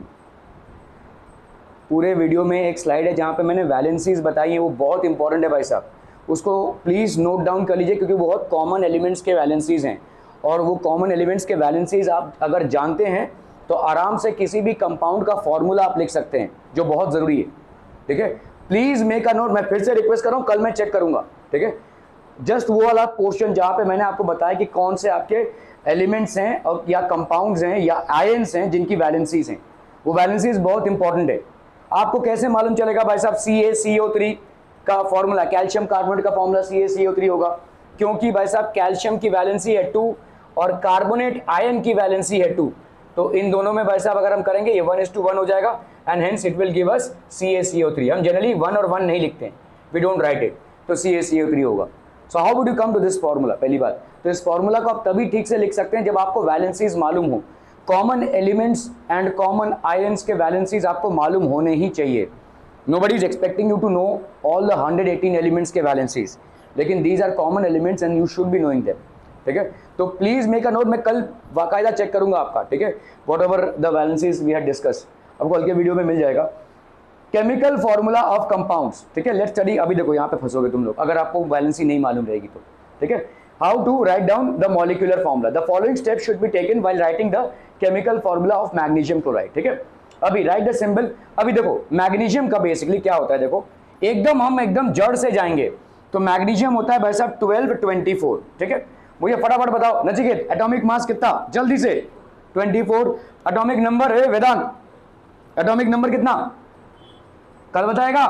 पूरे वीडियो में एक स्लाइड है जहां पे मैंने वैलेंसीज बताई है, वो बहुत इंपॉर्टेंट है भाई साहब, उसको प्लीज नोट डाउन कर लीजिए, क्योंकि बहुत कॉमन एलिमेंट्स के वैलेंसीज हैं, और वो कॉमन एलिमेंट्स के वैलेंसीज आप अगर जानते हैं तो आराम से किसी भी कंपाउंड का फॉर्मूला आप लिख सकते हैं, जो बहुत जरूरी है, ठीक है। Please make a note. मैं फिर से रिक्वेस्ट कर रहा हूं, कल मैं चेक करूंगा, ठीक है। जस्ट वो वाला पोर्शन जहां पे मैंने आपको बताया कि कौन से आपके एलिमेंट्स हैं और या कंपाउंड्स हैं या आयंस हैं जिनकी वैलेंसीज हैं, वो वैलेंसीज बहुत इंपॉर्टेंट है। आपको कैसे मालूम चलेगा भाई साहब? CaCO3 का फॉर्मूला, कैल्शियम कार्बोनेट का फॉर्मूला CaCO3 होगा, क्योंकि भाई साहब कैल्शियम की वैलेंसी है 2 और कार्बोनेट आयन की वैलेंसी है 2, तो इन दोनों में भाई साहब अगर हम करेंगे ये 1:1 हो जाएगा, and hence it will give us CaCO3। हम जनरली 1 और 1 नहीं लिखते हैं, वी डोंट राइट इट, तो CaCO3 होगा। So how would you come to this formula? पहली बात तो इस फॉर्मूला को आप तभी ठीक से लिख सकते हैं जब आपको वैलेंसीज मालूम हो। Common elements and common ions के वैलेंसीज आपको मालूम होने ही चाहिए। Nobody is expecting you to know all the 118 elements के वैलेंसीज, लेकिन these are common elements and you should be knowing them, ठीक है। तो प्लीज मेक अ नोट, मैं कल बाकायदा चेक करूंगा आपका, ठीक है, whatever the valencies we had discuss, आपको कल के वीडियो में मिल जाएगा। केमिकल फॉर्मूला ऑफ कंपाउंड्स, ठीक है, लेट्स स्टडी। अभी देखो यहाँ पे फंसोगे तुम लोग अगर आपको वैलेंसी नहीं मालूम रहेगी तो, ठीक है। How to write down the molecular formula? The following step should be taken while writing the chemical formula of magnesium chloride, ठीक है। अभी राइट द सिंबल। अभी देखो मैग्नीशियम का बेसिकली क्या होता है, देखो हम एकदम जड़ से जाएंगे तो मैग्नीशियम होता है भाई साहब 1224, ठीक है। मुझे फटाफट बताओ नचिकेत, एटॉमिक मास कितना? जल्दी से 24। एटॉमिक नंबर है वेदांत, एटॉमिक नंबर कितना कल बताएगा?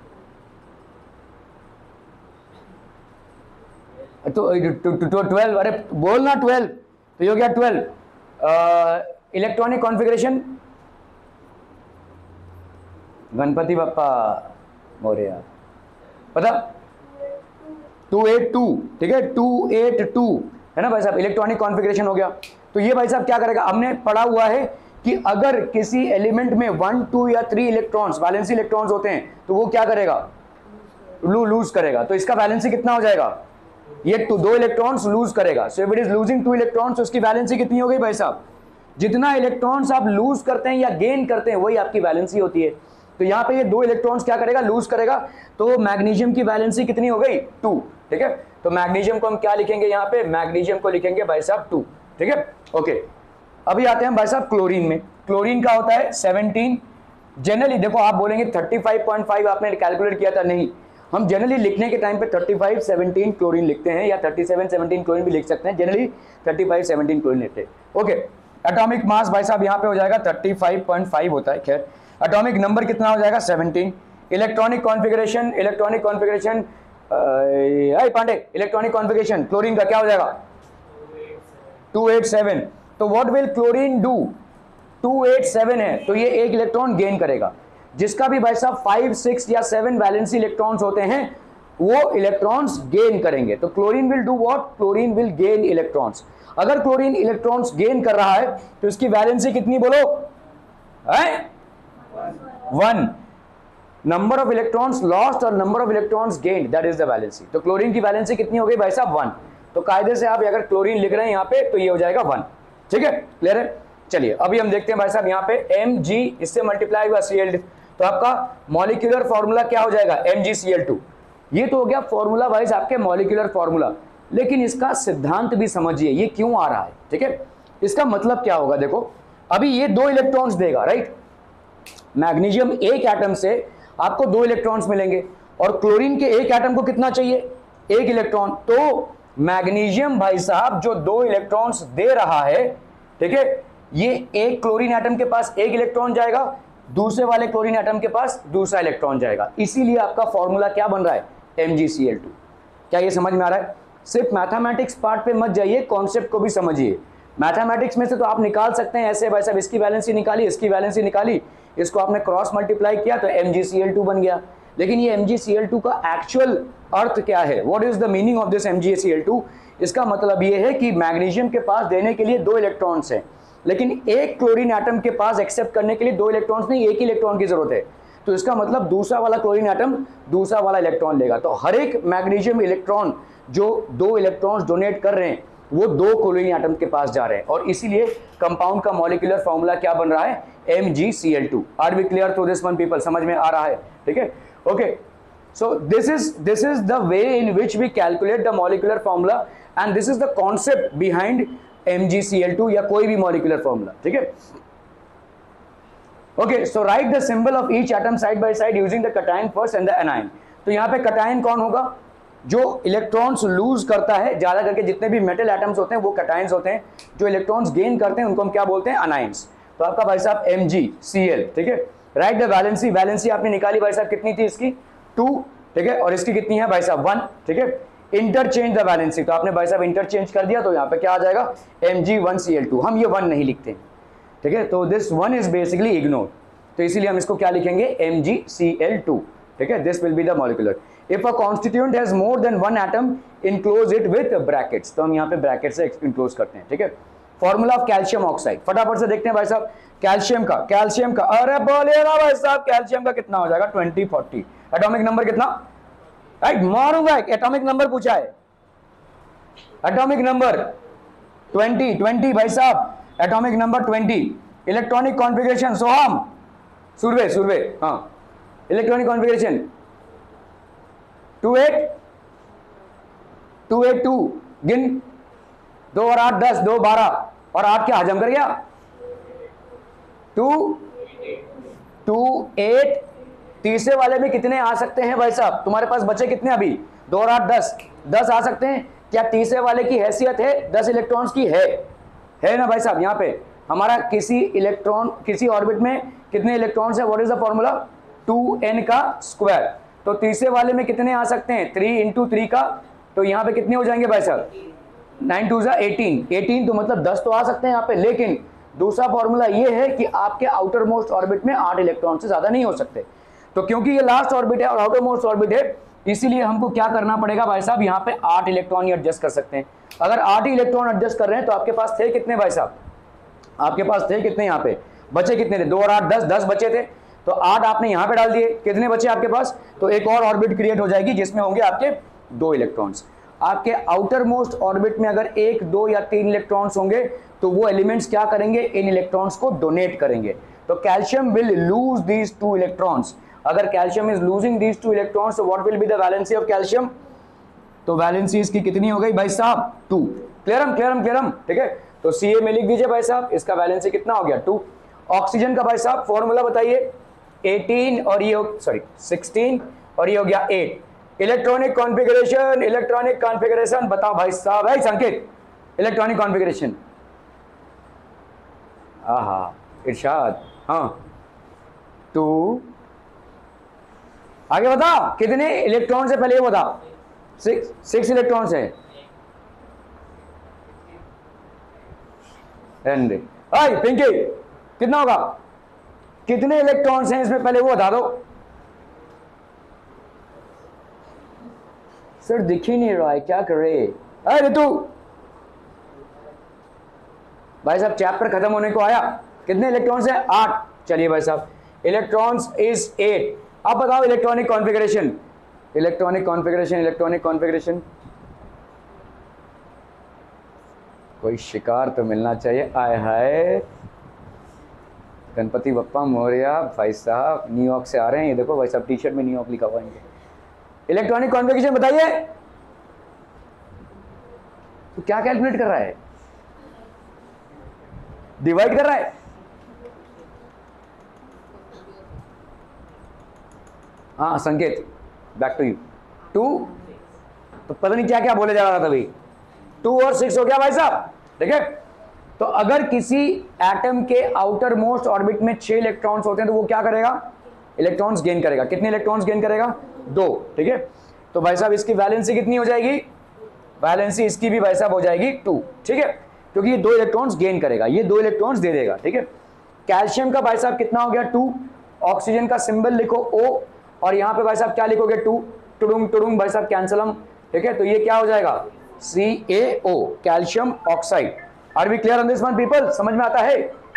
तो 12, अरे बोल ना 12, तो ये हो गया 12। इलेक्ट्रॉनिक कॉन्फ़िगरेशन, गणपति बप्पा मोरया, पता 282, ठीक है, 282 है ना भाई साहब, इलेक्ट्रॉनिक कॉन्फ़िगरेशन हो गया। तो ये भाई साहब क्या करेगा? हमने पढ़ा हुआ है कि अगर किसी एलिमेंट में 1, 2 या 3 इलेक्ट्रॉन्स, वैलेंसी इलेक्ट्रॉन्स होते हैं, तो वो क्या करेगा? लूज करेगा। तो इसका वैलेंसी कितना हो जाएगा? ये 2 इलेक्ट्रॉन्स लूज करेगा। So if it is losing 2 electrons, तो उसकी वैलेंसी कितनी हो गई भाई साहब? जितना इलेक्ट्रॉन्स आप लूज करते हैं या गेन करते हैं वही आपकी वैलेंसी होती है। तो यहाँ पे ये 2 इलेक्ट्रॉन्स क्या करेगा? लूज करेगा। तो मैग्नीशियम की वैलेंसी कितनी हो गई? 2, ठीक है। तो मैग्नीशियम को हम क्या लिखेंगे यहाँ पे? मैग्नीशियम को लिखेंगे भाई साहब 2, ठीक है, ओके। अभी आते हैं भाई साहब क्लोरीन में। क्लोरीन का होता है 17। जनरली देखो आप बोलेंगे 35.5 आपने कैलकुलेट किया था, नहीं, हम जनरली लिखने के टाइम पे 35-17 क्लोरीन लिखते हैं, या 37-17 क्लोरीन भी लिख सकते हैं, जनरली 35-17 क्लोरीन लिखते हैं, ओके। एटॉमिक मास भाई साहब यहाँ पे हो जाएगा 35.5 होता है, खैर एटॉमिक नंबर कितना हो जाएगा? 17। Electronic configuration, Pandey, electronic configuration chlorine का क्या हो जाएगा? 287। तो व्हाट विल क्लोरीन डू? 287 है तो ये 1 इलेक्ट्रॉन गेन करेगा। जिसका भी भाई साहब 5, 6 या 7 वैलेंसी इलेक्ट्रॉन्स होते हैं वो इलेक्ट्रॉन्स गेन करेंगे। तो chlorine will do what? Chlorine will gain electrons. अगर क्लोरीन इलेक्ट्रॉन्स गेन कर रहा है तो इसकी वैलेंसी कितनी बोलो? 1। नंबर ऑफ इलेक्ट्रॉन्स लॉस्ट और number of electrons gained, that is the valency. तो क्लोरीन की वैलेंसी कितनी हो गई भाई साहब? 1। तो कायदे से आप अगर क्लोरीन लिख रहे हैं यहाँ पे तो ये हो जाएगा 1, ठीक है, क्लियर है। चलिए अभी हम देखते हैं भाई साहब यहाँ पे Mg इससे मल्टीप्लाई हुआ Cl, तो आपका मॉलिक्यूलर फॉर्मूला क्या हो जाएगा, MgCl2। ये तो हो गया फॉर्मूला वाइज आपके मॉलिक्यूलर फॉर्मूला, लेकिन इसका सिद्धांत भी समझिए ये क्यों आ रहा है, ठीक है। इसका मतलब क्या होगा, देखो अभी ये 2 इलेक्ट्रॉन्स देगा, राइट। मैग्नीशियम एक एटम से आपको 2 इलेक्ट्रॉन्स मिलेंगे और क्लोरीन के एक एटम को कितना चाहिए, 1 इलेक्ट्रॉन। तो मैग्नीशियम भाई साहब जो 2 इलेक्ट्रॉन्स दे रहा है, ठीक है, ये एक क्लोरीन एटम के पास 1 इलेक्ट्रॉन जाएगा, दूसरे वाले क्लोरीन एटम के पास दूसरा इलेक्ट्रॉन जाएगा, इसीलिए आपका फॉर्मूला क्या बन रहा है, MgCl2। क्या ये समझ में आ रहा है? सिर्फ मैथमेटिक्स पार्ट पे मत जाइए, कॉन्सेप्ट को भी समझिए। मैथमेटिक्स में से तो आप निकाल सकते हैं ऐसे भाई साहब, इसकी वैलेंसी निकाली, इसकी वैलेंसी निकाली, इसको आपने क्रॉस मल्टीप्लाई किया तो MgCl2 बन गया। लेकिन ये MgCl2 का एक्चुअल अर्थ क्या है, what is the meaning of this MgCl2? इसका मतलब ये है कि मैग्नीशियम के पास देने के लिए 2 इलेक्ट्रॉन्स हैं, लेकिन एक क्लोरीन एटम के पास एक्सेप्ट करने के लिए 2 इलेक्ट्रॉन्स नहीं, 1 ही इलेक्ट्रॉन की जरूरत है। तो इसका मतलब दूसरा वाला क्लोरीन एटम दूसरा वाला इलेक्ट्रॉन लेगा। तो हर एक मैग्नीशियम इलेक्ट्रॉन जो 2 इलेक्ट्रॉन्स डोनेट कर रहे हैं वो 2 क्लोरीन एटम के पास जा रहे हैं, और इसीलिए कंपाउंड का मॉलिक्यूलर फॉर्मूला क्या बन रहा है, MgCl2। Are we clear to this one people? समझ में आ रहा है, ठीक है, okay. So this is the way in which we calculate the molecular formula, and this is the concept behind MgCl2 या कोई भी मॉलिक्यूलर फॉर्मूला, ठीक है। Okay, so write the symbol of each atom side by side using the cation first and the anion. तो यहाँ पे cation कौन होगा, जो इलेक्ट्रॉन्स लूज करता है, ज्यादा करके जितने भी मेटल एटम्स होते हैं वो कैटायंस होते हैं, जो इलेक्ट्रॉन्स गेन करते हैं उनको हम क्या बोलते हैं, अनायंस। तो आपका भाई साहब MgCl, ठीक है। राइट द वैलेंसी, वैलेंसी आपने निकाली भाई साहब, कितनी थी इसकी, 2, ठीक है, और इसकी कितनी है भाई साहब, 1, ठीक है। इंटरचेंज द वैलेंसी, तो आपने भाई साहब इंटरचेंज कर दिया, तो यहाँ पे क्या आ जाएगा, Mg1Cl2। हम ये 1 नहीं लिखते, ठीक है, तो दिस 1 इज बेसिकली इग्नोर, तो इसीलिए हम इसको क्या लिखेंगे, MgCl2, ठीक है। This will be the molecular. If a constituent has more than 1 atom enclose it with brackets, तो हम यहाँ पे ब्रैकेट से इनक्लोज करते हैं, ठीक है। फॉर्मूला ऑफ कैल्शियम ऑक्साइड फटाफट से देखते हैं भाई साहब। कैल्शियम का अरे बोलिए ना भाई साहब, कैल्शियम का कितना हो जाएगा, 2040। एटॉमिक नंबर कितना, राइट, मारूंगा, एटॉमिक नंबर पूछा है, एटॉमिक नंबर 20 भाई साहब, atomic number 20। Electronic configuration Soham, Surve, हाँ, इलेक्ट्रॉनिक कॉन्फ़िगरेशन 282 गिन, 2 और 8 10, 2 12 और 8 क्या हजम कर गया, 2 8। तीसरे वाले में कितने आ सकते हैं भाई साहब, तुम्हारे पास बचे कितने अभी, 2 और 8 10 आ सकते हैं। क्या तीसरे वाले की हैसियत है 10 इलेक्ट्रॉन्स की, है ना भाई साहब। यहाँ पे हमारा किसी ऑर्बिट में कितने इलेक्ट्रॉन्स है, what is the formula, 2n का स्क्वायर। तो तीसरे वाले में कितने आ सकते हैं, 3 × 3 का, तो यहाँ पे कितने हो जाएंगे भाई साहब, 9 2 18, तो मतलब 10 तो आ सकते हैं यहाँ पे। लेकिन दूसरा फॉर्मूला ये है कि आपके आउटर मोस्ट ऑर्बिट में 8 इलेक्ट्रॉन से ज्यादा नहीं हो सकते। तो क्योंकि ये लास्ट ऑर्बिट है और आउटर मोस्ट ऑर्बिट है, इसीलिए हमको क्या करना पड़ेगा भाई साहब, यहाँ पे 8 इलेक्ट्रॉन ही एडजस्ट कर सकते हैं। अगर 8 ही इलेक्ट्रॉन एडजस्ट कर रहे हैं तो आपके पास थे कितने भाई साहब, आपके पास थे कितने, यहाँ पे बचे कितने थे, 2 और 8 10 बचे थे, तो 8 आपने यहाँ पे डाल दिए, कितने बचे आपके पास, तो एक और ऑर्बिट क्रिएट हो जाएगी जिसमें होंगे आपके 2 इलेक्ट्रॉन्स। आपके आउटर मोस्ट ऑर्बिट में अगर 1 2 या 3 इलेक्ट्रॉन्स होंगे तो वो एलिमेंट्स क्या करेंगे, इन इलेक्ट्रॉन्स को डोनेट करेंगे। तो calcium will lose these 2 electrons. अगर calcium is losing these 2 electrons, तो what will be the valency of calcium, तो वैलेंसी इसकी कितनी हो गई भाई साहब, 2। क्लियरम, ठीक है। तो Ca में लिख दीजिए भाई साहब, इसका वैलेंसी कितना हो गया, 2। ऑक्सीजन का भाई साहब फॉर्मूला बताइए, 18 और ये 16 और ये हो गया 8। इलेक्ट्रॉनिक कॉन्फ़िगरेशन बताओ भाई साहब, है संकेत, इलेक्ट्रॉनिक कॉन्फ़िगरेशन, आहा इरशाद, हाँ 2, आगे बता कितने इलेक्ट्रॉन से, पहले ये बता, 6 इलेक्ट्रॉन है। पिंकी कितना होगा, कितने इलेक्ट्रॉन्स हैं इसमें, पहले वो बता दो। सर दिख ही नहीं रहा है, क्या करे, अरे तू भाई साहब चैप्टर खत्म होने को आया, कितने इलेक्ट्रॉन्स है, 8। चलिए भाई साहब, इलेक्ट्रॉन्स इज 8। अब बताओ इलेक्ट्रॉनिक कॉन्फ़िगरेशन, कोई शिकार तो मिलना चाहिए। आय हाय, गणपति बप्पा मोरया। भाई साहब न्यूयॉर्क से आ रहे हैं, ये देखो भाई साहब टी शर्ट में न्यूयॉर्क लिखा हुआ है इनके। इलेक्ट्रॉनिक कॉन्फ़िगरेशन बताइए, तो क्या कैलकुलेट कर रहा है? डिवाइड कर रहा है। हाँ संकेत, बैक टू यू। 2 तो पता नहीं क्या क्या बोले जा रहा था तभी। 2 और 6 हो गया भाई साहब, ठीक है। तो अगर किसी एटम के आउटर मोस्ट ऑर्बिट में 6 इलेक्ट्रॉन्स होते हैं तो वो क्या करेगा? इलेक्ट्रॉन्स गेन करेगा। कितने इलेक्ट्रॉन्स गेन करेगा? 2, ठीक है। तो भाई साहब इसकी वैलेंसी कितनी हो जाएगी? वैलेंसी इसकी भी भाई साहब हो जाएगी 2, ठीक है, क्योंकि ये 2 इलेक्ट्रॉन्स गेन करेगा, ये 2 इलेक्ट्रॉन्स दे देगा, ठीक है। कैल्शियम का भाई साहब कितना हो गया? 2। ऑक्सीजन का सिंबल लिखो O, और यहां पे भाई साहब क्या लिखोगे? 2। टुडुंग टुडुंग भाई साहब कैंसलम, ठीक है। तो ये क्या हो जाएगा? CaO, calcium oxide. Are we clear on this one people? समझ में आता है?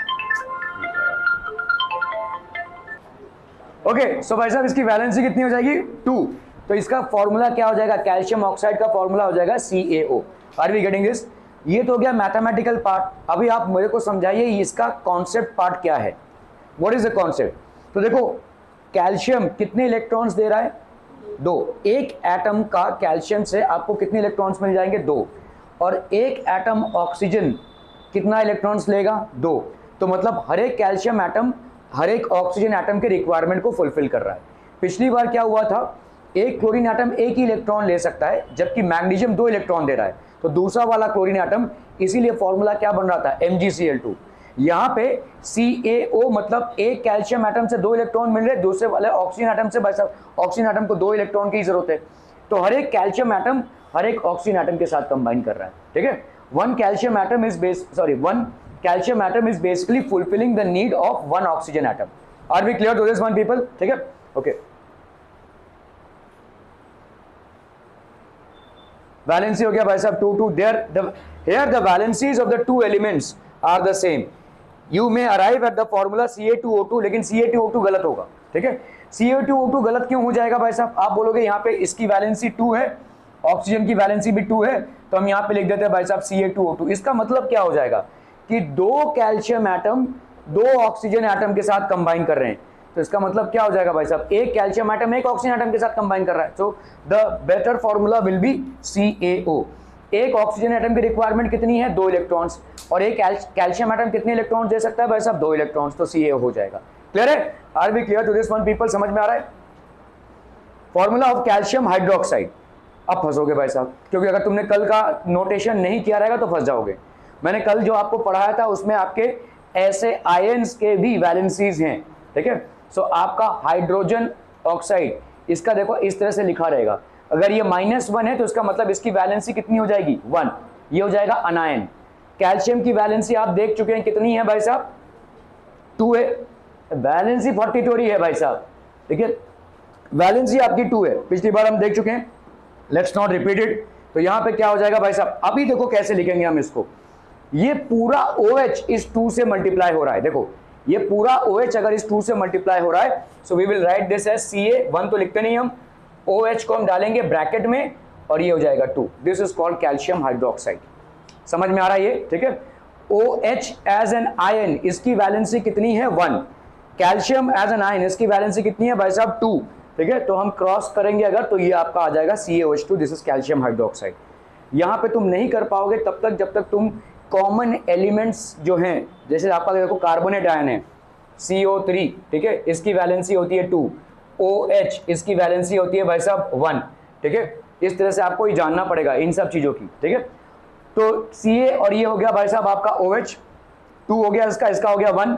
ओके, सो भाई साहब इसकी वैलेंसी कितनी हो जाएगी? 2। तो इसका फॉर्मूला क्या हो जाएगा? कैल्शियम ऑक्साइड का फॉर्मूला हो जाएगा CaO। Are we getting this? ये तो हो गया मैथमेटिकल पार्ट। अभी आप मेरे को समझाइए इसका कॉन्सेप्ट पार्ट क्या है। What is the concept? तो देखो, कैल्शियम कितने इलेक्ट्रॉन्स दे रहा है? 2। एक एटम का कैल्शियम से आपको कितने इलेक्ट्रॉन्स मिल जाएंगे? 2। और एक एटम ऑक्सीजन कितना इलेक्ट्रॉन्स लेगा? 2। तो मतलब हर एक कैल्शियम एटम हर एक ऑक्सीजन एटम के रिक्वायरमेंट को फुलफिल कर रहा है। पिछली बार क्या हुआ था? एक क्लोरीन एटम एक ही इलेक्ट्रॉन ले सकता है, जबकि मैग्नीशियम 2 इलेक्ट्रॉन दे रहा है। तो दूसरा वाला क्लोरीन एटम, इसीलिए फॉर्मूला क्या बन रहा था? MgCl2। यहाँ पे CaO मतलब एक कैल्शियम एटम से 2 इलेक्ट्रॉन मिल रहे, दूसरे वाले ऑक्सीजन एटम से भाई साहब ऑक्सीजन एटम को 2 इलेक्ट्रॉन की जरूरत है। तो हर एक कैल्शियम एटम हर एक ऑक्सीजन एटम के साथ कंबाइन कर रहा है, ठीक है। one calcium atom is basically fulfilling the need of one oxygen atom. Are we clear to this one people? ठीक है, okay. Valency हो गया भाई साहब 2 2। Here the valencies of the two elements are the same. You may arrive at the formula Ca2O2, लेकिन Ca2O2 गलत होगा, ठीक है। Ca2O2 गलत क्यों हो जाएगा भाई साहब? आप बोलोगे यहाँ पे इसकी वैलेंसी 2 है, ऑक्सीजन की वैलेंसी भी 2 है, तो हम यहाँ पे लिख देते हैं भाई साहब Ca2O2। इसका मतलब क्या हो जाएगा कि 2 कैल्शियम एटम 2 ऑक्सीजन एटम के साथ कंबाइन कर रहे हैं। तो इसका मतलब क्या हो जाएगा भाई साहब? एक कैल्शियम एटम एक ऑक्सीजन एटम के साथ कंबाइन कर रहा है। So the better formula will be CaO। एक ऑक्सीजन एटम की रिक्वायरमेंट कितनी है? 2 इलेक्ट्रॉन्स, और एक कैल्शियम एटम कितने इलेक्ट्रॉन्स दे सकता है भाई साहब? 2 इलेक्ट्रॉन्स, तो CaO हो जाएगा। क्लियर है? Are we clear to this one people? समझ में आ रहा है? Formula of calcium hydroxide. अब फंसोगे भाई साहब, क्योंकि अगर तुमने कल का नोटेशन नहीं किया रहेगा तो फंस जाओगे। मैंने कल जो आपको पढ़ाया था उसमें आपके ऐसे आयंस के भी वैलेंसीज हैं, ठीक है। सो आपका हाइड्रोजन ऑक्साइड, इसका देखो इस तरह से लिखा रहेगा। अगर ये -1 है तो इसका मतलब इसकी वैलेंसी कितनी हो जाएगी? 1। ये हो जाएगा अनायन। कैल्शियम की वैलेंसी आप देख चुके हैं कितनी है भाई साहब? 2 है। वैलेंसी 42 है भाई साहब, ठीक है। वैलेंसी आपकी 2 है, पिछली बार हम देख चुके हैं। Let's not repeat it. तो यहां पे क्या हो जाएगा भाई साहब? अभी देखो कैसे लिखेंगे हम इसको। ये पूरा OH इस 2 से मल्टीप्लाई हो रहा है। देखो ये पूरा OH अगर इस 2 से मल्टीप्लाई हो रहा है, so we will write this as Ca1 तो लिखते नहीं हम, OH को हम डालेंगे ब्रैकेट में और ये हो जाएगा 2। This is called calcium hydroxide. समझ में आ रहा है ये? ठीक है। OH एज एन आयन, इसकी वैलेंसी कितनी है? 1। कैल्शियम एज एन आयन, इसकी वैलेंसी कितनी है भाई साहब? 2। ठीक है, तो हम क्रॉस करेंगे अगर, तो ये आपका आ जाएगा CaOH2। This is calcium hydroxide. यहां पे तुम नहीं कर पाओगे तब तक जब तक तुम कॉमन एलिमेंट्स जो हैं, जैसे आपका देखो कार्बोनेट आयन है CO3, ठीक है, इसकी वैलेंसी होती है 2। OH इसकी वैलेंसी होती है भाई साहब 1। ठीक है, इस तरह से आपको ये जानना पड़ेगा इन सब चीजों की। ठीक है, तो Ca और ये हो गया भाई साहब आपका OH, 2 हो गया इसका हो गया 1,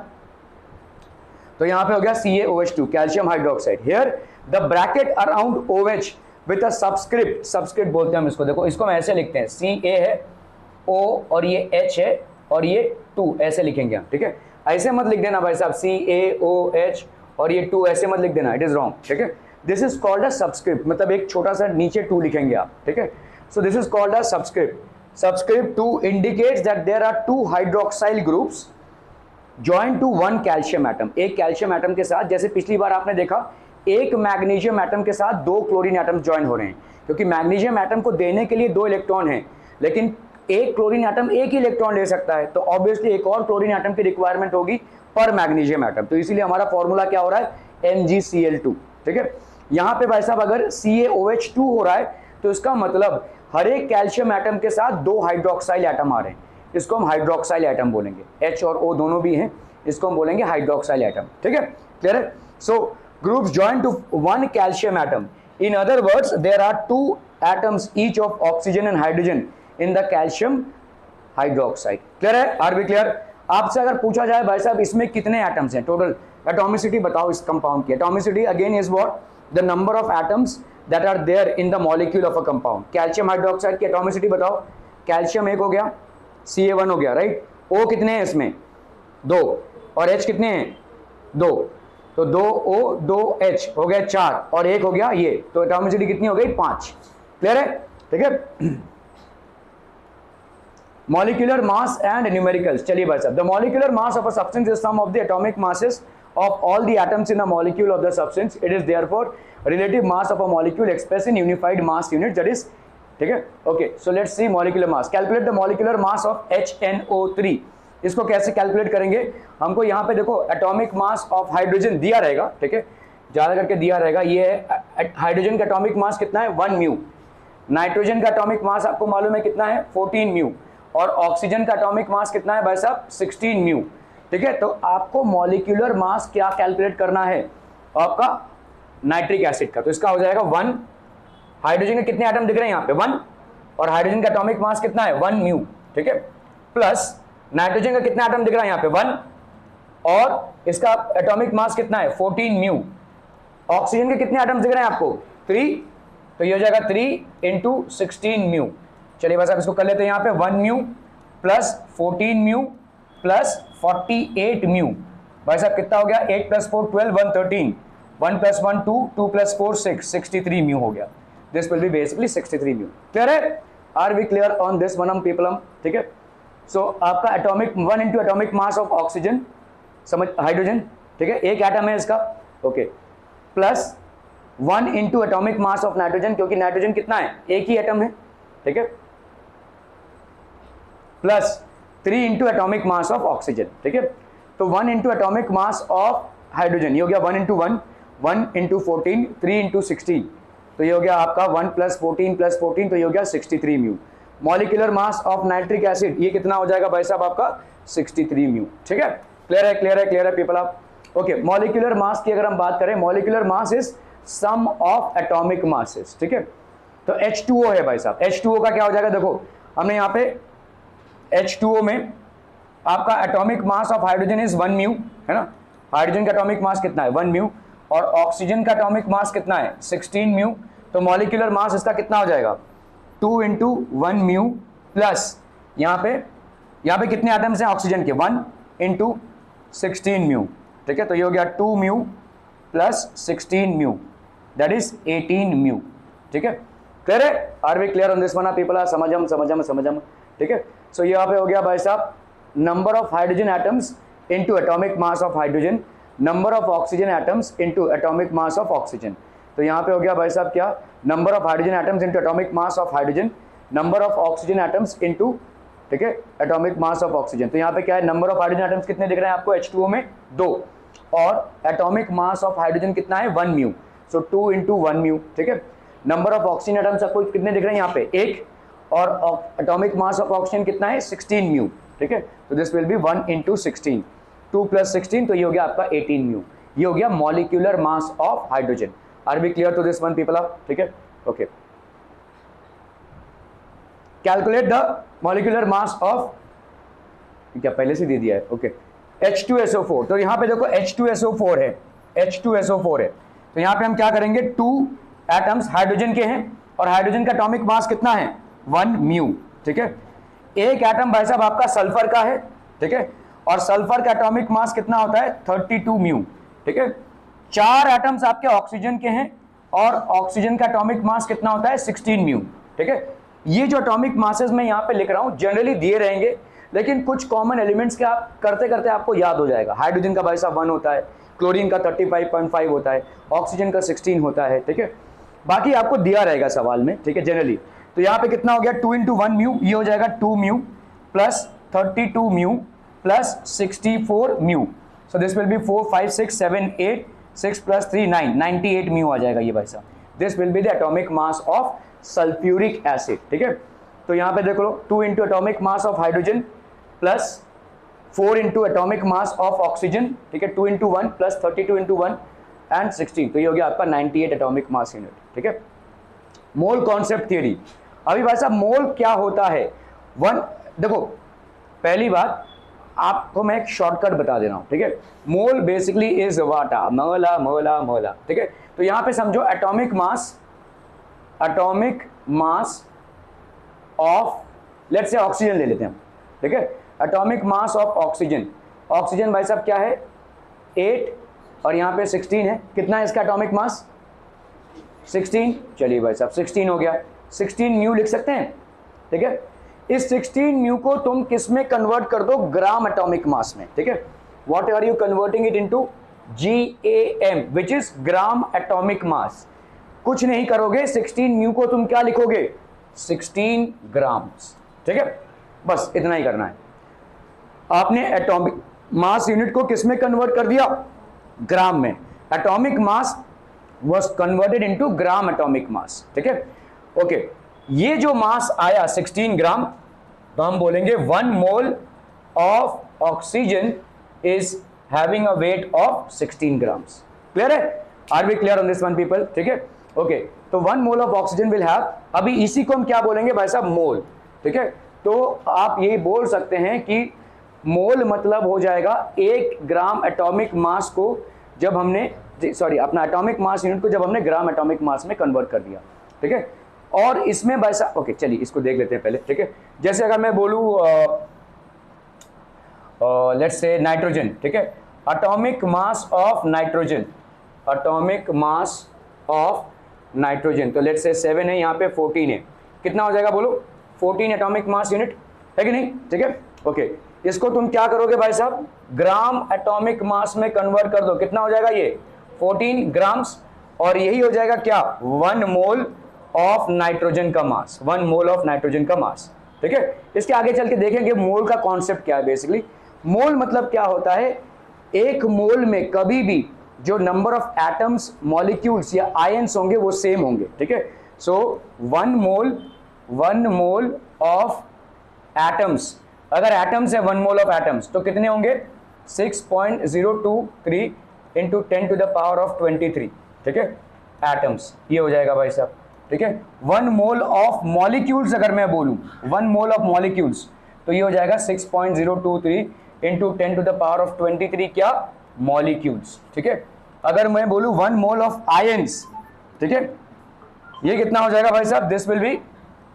तो यहां पे हो गया CaOH2 calcium hydroxide. Here the bracket around OH with a subscript, subscript बोलते हैं हम इसको। देखो इसको हम ऐसे लिखते हैं, Ca है, O और ये H है और ये 2, ऐसे लिखेंगे हम। ठीक है, ऐसे मत लिख देना भाई साहब CaOH और ये 2, ऐसे मत लिख देना, इट इज रॉन्ग। ठीक है, this is called a subscript, मतलब एक छोटा सा नीचे 2 लिखेंगे आप। ठीक है, so this is called a subscript. Subscript 2 indicates that there are 2 hydroxyl groups joined to 1 calcium atom। एक कैल्शियम एटम के साथ, जैसे पिछली बार आपने देखा, एक मैग्नीशियम एटम के साथ 2 क्लोरीन एटम ज्वाइन हो रहे हैं, क्योंकि मैग्नीशियम एटम को देने के लिए 2 इलेक्ट्रॉन हैं, लेकिन एक क्लोरीन एटम एक ही इलेक्ट्रॉन ले सकता है, तो ऑब्वियसली एक और क्लोरीन एटम की रिक्वायरमेंट होगी पर मैग्नीशियम एटम। तो इसीलिए हमारा फॉर्मूला क्या हो रहा है, MgCl2। ठीक है, यहाँ पे भाई साहब अगर CaOH2 हो रहा है तो इसका मतलब हर एक कैल्शियम एटम के साथ 2 हाइड्रोक्साइल एटम आ रहे हैं, इसको हम हाइड्रोक्साइल एटम बोलेंगे। H और O दोनों भी हैं, इसको हम बोलेंगे हाइड्रोक्साइल एटम। ठीक है, क्लियर है। So groups join to 1 calcium atom, in other words there are 2 atoms each of oxygen and hydrogen in the calcium hydroxide। Clear है, आर बी क्लियर। आपसे अगर पूछा जाए भाई साहब इसमें कितने एटम्स हैं टोटल, एटॉमिसिटी बताओ इस कंपाउंड की। Atomicity again is what, the number of atoms that are there in the molecule of a compound. Calcium hydroxide की एटॉमिसिटी बताओ, कैल्शियम 1 हो गया, Ca1 हो गया, राइट। O कितने हैं इसमें, 2, और H कितने हैं, 2, तो 2O 2H हो गया 4, और 1 हो गया ये, तो एटॉमिसिटी कितनी हो गई, 5। क्लियर है, ठीक है। मॉलिक्यूलर मास एंड न्यूमेरिकल्स, चलिए भाई साहब, the molecular mass of a substance is sum of the atomic masses of all the atoms in a molecule of the substance. It is therefore relative mass of a molecule expressed in unified mass units, that is, ठीक है। Okay, so let's see molecular mass. Calculate the molecular mass of HNO3. इसको कैसे calculate करेंगे, हमको यहाँ पे देखो atomic mass of hydrogen दिया रहेगा, ठीक है, ज्यादा करके दिया रहेगा। ये हाइड्रोजन का एटॉमिक मास कितना है, 1 म्यू। नाइट्रोजन का एटॉमिक मास आपको मालूम है कितना है, 14 म्यू। और ऑक्सीजन का एटॉमिक मास कितना है भाई साहब, 16 म्यू। ठीक है, तो आपको मॉलिक्यूलर मास क्या कैलकुलेट करना है, आपका नाइट्रिक एसिड का, तो इसका हो जाएगा 1। हाइड्रोजन के कितने एटम दिख रहे हैं यहाँ पे, 1, और हाइड्रोजन का एटॉमिक मास कितना है, 1 म्यू। ठीक है, प्लस नाइट्रोजन का कितना एटम दिख रहा है यहाँ पे, 1, और इसका एटॉमिक मास कितना है, 14 म्यू। ऑक्सीजन के कितने एटम दिख रहे हैं आपको, 3, तो ये हो जाएगा 3 × 16 म्यू। चलिए बस आप इसको कर लेते हैं, यहाँ पे 1 mu plus 14 mu plus 48 mu. भाई साहब कितना हो गया, 8 + 4 12, 113, 1 + 1 2, 2 + 4 6, 63 म्यू हो गया। This will be basically 63 mu. Clear है, are we clear on this one people. ठीक है, सो आपका atomic 1 × atomic mass of oxygen, समझ, हाइड्रोजन, ठीक है, एक एटम है इसका, okay, plus 1 × atomic mass of nitrogen, क्योंकि नाइट्रोजन कितना है, एक ही एटम है, ठीक है, plus 3 × atomic mass of oxygen. ठीक है, तो 1 × एटॉमिक मास ऑफ हाइड्रोजन, ये हो गया 1 × 1, 1 × 14, 3 × 16, तो ये हो गया आपका 1 + 14 + 14, तो ये हो गया 63 mu. Molecular mass of nitric acid, ये कितना हो जाएगा भाई साहब आपका, 63 म्यू। ठीक है, क्लियर है, क्लियर है, क्लियर है पीपल आप। ओके, मॉलिक्यूलर मास की अगर हम बात करें, molecular mass is sum of atomic masses. ठीक है, तो H2O है भाई साहब, H2O का क्या हो जाएगा, देखो हमने यहाँ पे H2O में आपका atomic mass of hydrogen is 1 mu, है ना, हाइड्रोजन का एटॉमिक मास कितना है, 1 म्यू, और ऑक्सीजन का एटॉमिक मास कितना है, 16 म्यू। तो मॉलिक्यूलर मास इसका कितना हो जाएगा, 2 × 1 म्यू प्लस यहाँ पे कितने एटम्स हैं ऑक्सीजन के, 1 × 16 म्यू। ठीक है, तो ये हो गया 2 mu plus 16 mu, that is 18 mu. ठीक है, क्लियर है, are we clear on this one people, समझम। ठीक है, सो यहाँ पे हो गया भाई साहब number of hydrogen atoms into atomic mass of hydrogen, number of oxygen atoms into atomic mass of oxygen. तो यहाँ पे हो गया भाई साहब क्या, number of hydrogen atoms into atomic mass of hydrogen, number of oxygen atoms into, ठीक है, एटॉमिक मास ऑफ ऑक्सीजन। तो यहाँ पे क्या है, नंबर ऑफ हाइड्रोजन एटम्स कितने दिख रहे हैं आपको H2O में, 2, और एटॉमिक मास ऑफ हाइड्रोजन कितना है, 1 म्यू, सो 2 × 1 म्यू। ठीक है, नंबर ऑफ ऑक्सीजन एटम्स आपको कितने दिख रहे हैं यहाँ पे, 1, और एटॉमिक मास ऑफ ऑक्सीजन कितना है, 16 म्यू। ठीक है, तो दिस विल बी 1 × 16, 2 + 16, तो ये हो गया आपका 18 म्यू। ये हो गया molecular mass of hydrogen. Are be clear to this one people आप, ठीक है, okay. Calculate the molecular mass of, क्या पहले से दे दिया है, ओके, H2SO4। तो यहाँ पे देखो H2SO4 है, H2SO4 है, तो यहाँ पे हम क्या करेंगे, 2 एटम्स हाइड्रोजन के हैं, और हाइड्रोजन का एटॉमिक मास कितना है, 1 म्यू। ठीक है, एक एटम भाई साहब आपका सल्फर का है, ठीक है, और सल्फर का एटॉमिक मास कितना होता है, 32 म्यू। ठीक है, 4 एटम्स आपके ऑक्सीजन के हैं, और ऑक्सीजन का एटॉमिक मास कितना होता है, 16 म्यू। ठीक है, ये जो एटॉमिक मासेस मैं यहाँ पे लिख रहा हूँ जनरली दिए रहेंगे, लेकिन कुछ कॉमन एलिमेंट्स के आप करते करते आपको याद हो जाएगा। हाइड्रोजन का भाई साहब 1 होता है, क्लोरीन का 35.5 होता है, ऑक्सीजन का 16 होता है। ठीक है, बाकी आपको दिया रहेगा सवाल में, ठीक है, जनरली। तो यहाँ पे कितना हो गया 2 इंटू 1 म्यू, ये हो जाएगा 2 mu plus 32 mu plus 64 mu, so this will be 4 5 6 7 8 6 प्लस 3 9 98 म्यू आ जाएगा ये भाई साहब। This will be the atomic mass of sulphuric acid, ठीक है। तो यहाँ पे देख लो 2 into atomic mass of hydrogen plus 4 into atomic mass of oxygen, ठीक है, 2 इंटू 1 प्लस 32 इंटू 1 एंड 16, तो ये हो गया आपका 98 एटॉमिक मास यूनिट, ठीक है। मोल कॉन्सेप्ट थियरी, अभी भाई साहब मोल क्या होता है, देखो पहली बात आपको मैं एक शॉर्टकट बता दे रहा हूं, ठीक है। मोल बेसिकली इज वाटा, मोला मोला मोला, ठीक है। तो यहां पे समझो atomic mass of let's say oxygen ले लेते हैं, ठीक है। Atomic mass of oxygen, oxygen भाई साहब क्या है 8 और यहाँ पे 16 है, कितना है इसका एटॉमिक मास 16, चलिए भाई साहब 16 हो गया, 16 म्यू लिख सकते हैं, ठीक है। इस 16 म्यू को तुम किस में कन्वर्ट कर दो, ग्राम एटॉमिक मास में, ठीक है। What are you converting it into, GAM which is gram atomic mass. कुछ नहीं करोगे, 16 म्यू को तुम क्या लिखोगे 16 ग्राम्स, ठीक है, बस इतना ही करना है। आपने एटॉमिक मास यूनिट को किस में कन्वर्ट कर दिया, ग्राम में, atomic mass was converted into gram atomic mass, ठीक है। ओके, ये जो मास आया 16 ग्राम, तो हम बोलेंगे 1 mole of oxygen is having a weight of 16 grams. Clear है, are we clear on this one people, ठीक है। ओके, तो 1 mole of oxygen will have, अभी इसी को हम क्या बोलेंगे भाई साहब, मोल, ठीक है। तो आप ये बोल सकते हैं कि मोल मतलब हो जाएगा 1 ग्राम एटॉमिक मास को जब हमने अपना एटॉमिक मास यूनिट को जब हमने ग्राम एटॉमिक मास में कन्वर्ट कर दिया, ठीक है। और इसमें वैसा ओके, चलिए इसको देख लेते हैं पहले, ठीक है। जैसे अगर मैं बोलूं लेट्स से नाइट्रोजन, ठीक है, atomic mass of nitrogen, atomic mass of nitrogen, तो लेट्स से 7 है, यहाँ पे 14 है, कितना हो जाएगा बोलो 14 एटॉमिक मास यूनिट है कि नहीं, ठीक है। ओके, इसको तुम क्या करोगे भाई साहब, ग्राम एटॉमिक मास में कन्वर्ट कर दो, कितना हो जाएगा ये 14 ग्राम्स, और यही हो जाएगा क्या 1 मोल ऑफ नाइट्रोजन का मास, 1 मोल ऑफ नाइट्रोजन का मास, ठीक है। इसके आगे चल के देखेंगे मोल का कॉन्सेप्ट क्या है। बेसिकली मोल मतलब क्या होता है, एक मोल में कभी भी जो नंबर ऑफ एटम्स, मॉलिक्यूल्स या आयंस होंगे वो सेम होंगे, ठीक है। सो 1 मोल ऑफ एटम्स, अगर एटम्स है 1 मोल ऑफ एटम्स तो कितने होंगे 6.023 into 10 to the power of 23, ठीक है, एटम्स, ये हो जाएगा भाई साहब, ठीक है। 1 मोल ऑफ मॉलिक्यूल्स अगर मैं बोलूं 1 मोल ऑफ मॉलिक्यूल्स तो ये हो जाएगा 6.023 into 10 to the power of 23 क्या मॉलिक्यूल्स, ठीक है। अगर मैं बोलूं 1 मोल ऑफ आयंस, ठीक है, ये कितना हो जाएगा भाई साहब, this will be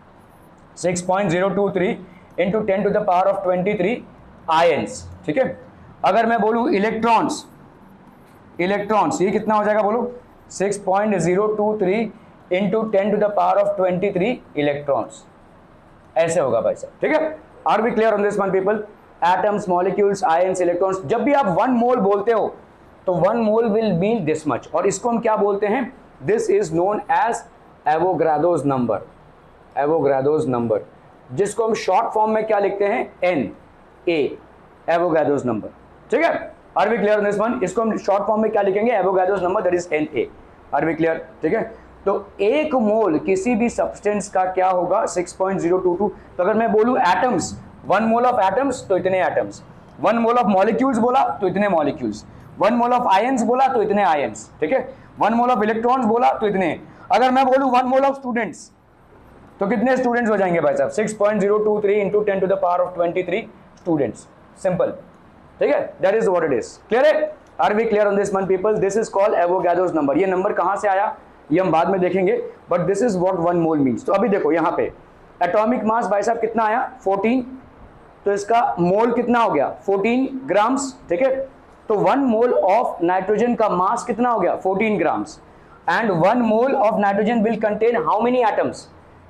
6.023 into 10 to the power of 23 ions, ठीक है। अगर मैं बोलूं इलेक्ट्रॉन्स, ये कितना हो जाएगा बोलो 6.023 into 10 to the power of 23 electrons, ऐसे होगा भाई साहब, ठीक है। Are we clear on this one people, atoms, molecules, ions, electrons, जब भी आप 1 मोल बोलते हो तो 1 mole will mean this much, और इसको हम क्या बोलते हैं, this is known as Avogadro's number, Avogadro's number, जिसको हम शॉर्ट फॉर्म में क्या लिखते हैं NA, एवोगाड्रोस नंबर, ठीक है। Are we clear on this one, इसको हम शॉर्ट फॉर्म में क्या लिखेंगे, Avogadro's number, that is NA, are we clear, ठीक है। तो 1 मोल किसी भी सब्सटेंस का क्या होगा 6.022, तो अगर मैं बोलूं एटम्स, 1 मोल ऑफ एटम्स तो इतने एटम्स, 1 मोल ऑफ मॉलिक्यूल्स बोला तो इतने मॉलिक्यूल्स, 1 मोल ऑफ आयंस बोला तो इतने आयंस, ठीक है, 1 मोल ऑफ इलेक्ट्रॉन्स बोला तो इतने। अगर मैं बोलूं 1 मोल ऑफ स्टूडेंट्स तो कितने स्टूडेंट्स हो जाएंगे भाई साहब, 6.023 into 10 to the power of 23 students, simple, ठीक है, that is what it is. Clear है, are we clear on this one people, this is called Avogadro's number. ये नंबर कहां से आया ये हम बाद में देखेंगे, but this is what 1 mole means. तो अभी देखो यहाँ पे एटॉमिक मास भाई साहब कितना आया 14, तो इसका मोल कितना हो गया 14 ग्राम्स, ठीक है। तो 1 मोल ऑफ नाइट्रोजन का मास कितना हो गया 14 grams, and 1 mole of nitrogen will contain how many atoms